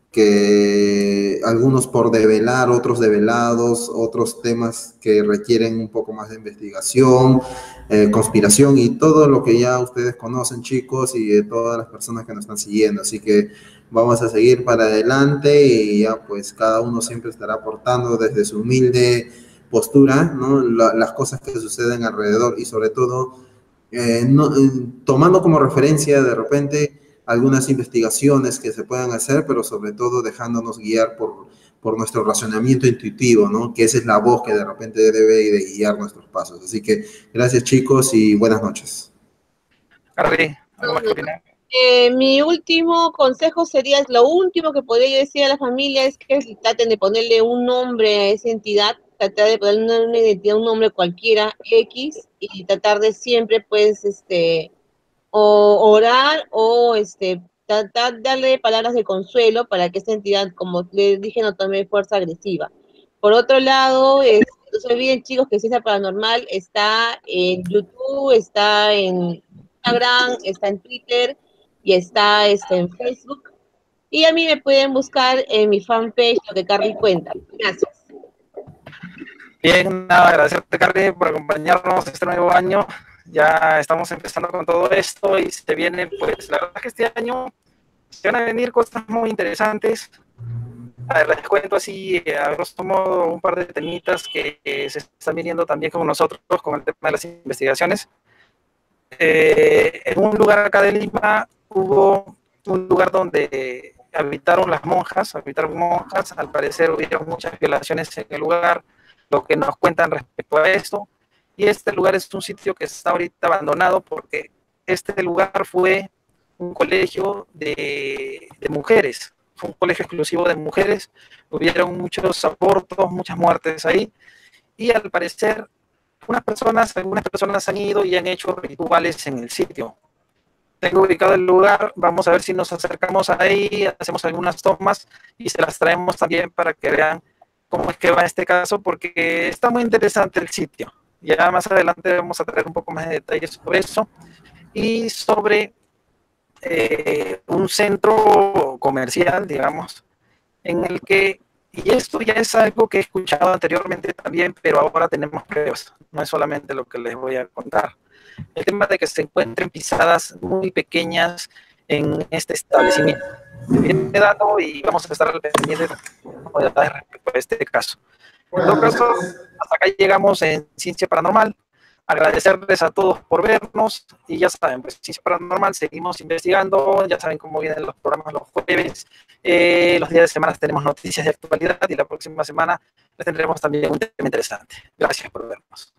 por develar, otros develados, otros temas que requieren un poco más de investigación, conspiración y todo lo que ya ustedes conocen, chicos, y de todas las personas que nos están siguiendo. Así que vamos a seguir para adelante y ya pues cada uno siempre estará aportando desde su humilde postura, ¿no? Las cosas que suceden alrededor y sobre todo tomando como referencia de repente algunas investigaciones que se puedan hacer, pero sobre todo dejándonos guiar por nuestro razonamiento intuitivo, ¿no? Que esa es la voz que de repente debe de guiar nuestros pasos. Así que gracias, chicos, y buenas noches. Carly, ¿algo más que opinar? Mi último consejo sería, lo último que podría yo decir a la familia es que traten de ponerle un nombre a esa entidad, tratar de ponerle una identidad, un nombre cualquiera, X, y tratar de siempre, pues, o orar o tratar de darle palabras de consuelo para que esta entidad, como les dije, no tome fuerza agresiva. Por otro lado, no se olviden, chicos, que Ciencia Paranormal está en YouTube, está en Instagram, está en Twitter y está en Facebook. Y a mí me pueden buscar en mi fanpage, lo que Carly cuenta. Gracias. Bien, nada, agradecerte, Carly, por acompañarnos este nuevo año. Ya estamos empezando con todo esto y se viene, pues, la verdad es que este año se van a venir cosas muy interesantes. A ver, les cuento así, a grosso modo, un par de temitas que se están viniendo también con nosotros, con el tema de las investigaciones. En un lugar acá de Lima hubo un lugar donde habitaron monjas, al parecer hubieron muchas violaciones en el lugar, lo que nos cuentan respecto a esto, y este lugar es un sitio que está ahorita abandonado porque este lugar fue un colegio de mujeres, fue un colegio exclusivo de mujeres, hubieron muchos abortos, muchas muertes ahí, y al parecer algunas personas han ido y han hecho rituales en el sitio. Tengo ubicado el lugar, vamos a ver si nos acercamos ahí, hacemos algunas tomas y se las traemos también para que vean cómo es que va este caso, porque está muy interesante el sitio. Ya más adelante vamos a traer un poco más de detalles sobre eso y sobre un centro comercial, digamos, en el que, y esto ya es algo que he escuchado anteriormente también, pero ahora tenemos pruebas, no es solamente lo que les voy a contar. El tema de que se encuentren pisadas muy pequeñas en este establecimiento. Viene dato y vamos a estar al pendiente respecto a este caso. En todo caso, hasta acá llegamos en Ciencia Paranormal. Agradecerles a todos por vernos y ya saben, pues Ciencia Paranormal, seguimos investigando, ya saben cómo vienen los programas los jueves, los días de semana tenemos noticias de actualidad y la próxima semana les tendremos también un tema interesante. Gracias por vernos.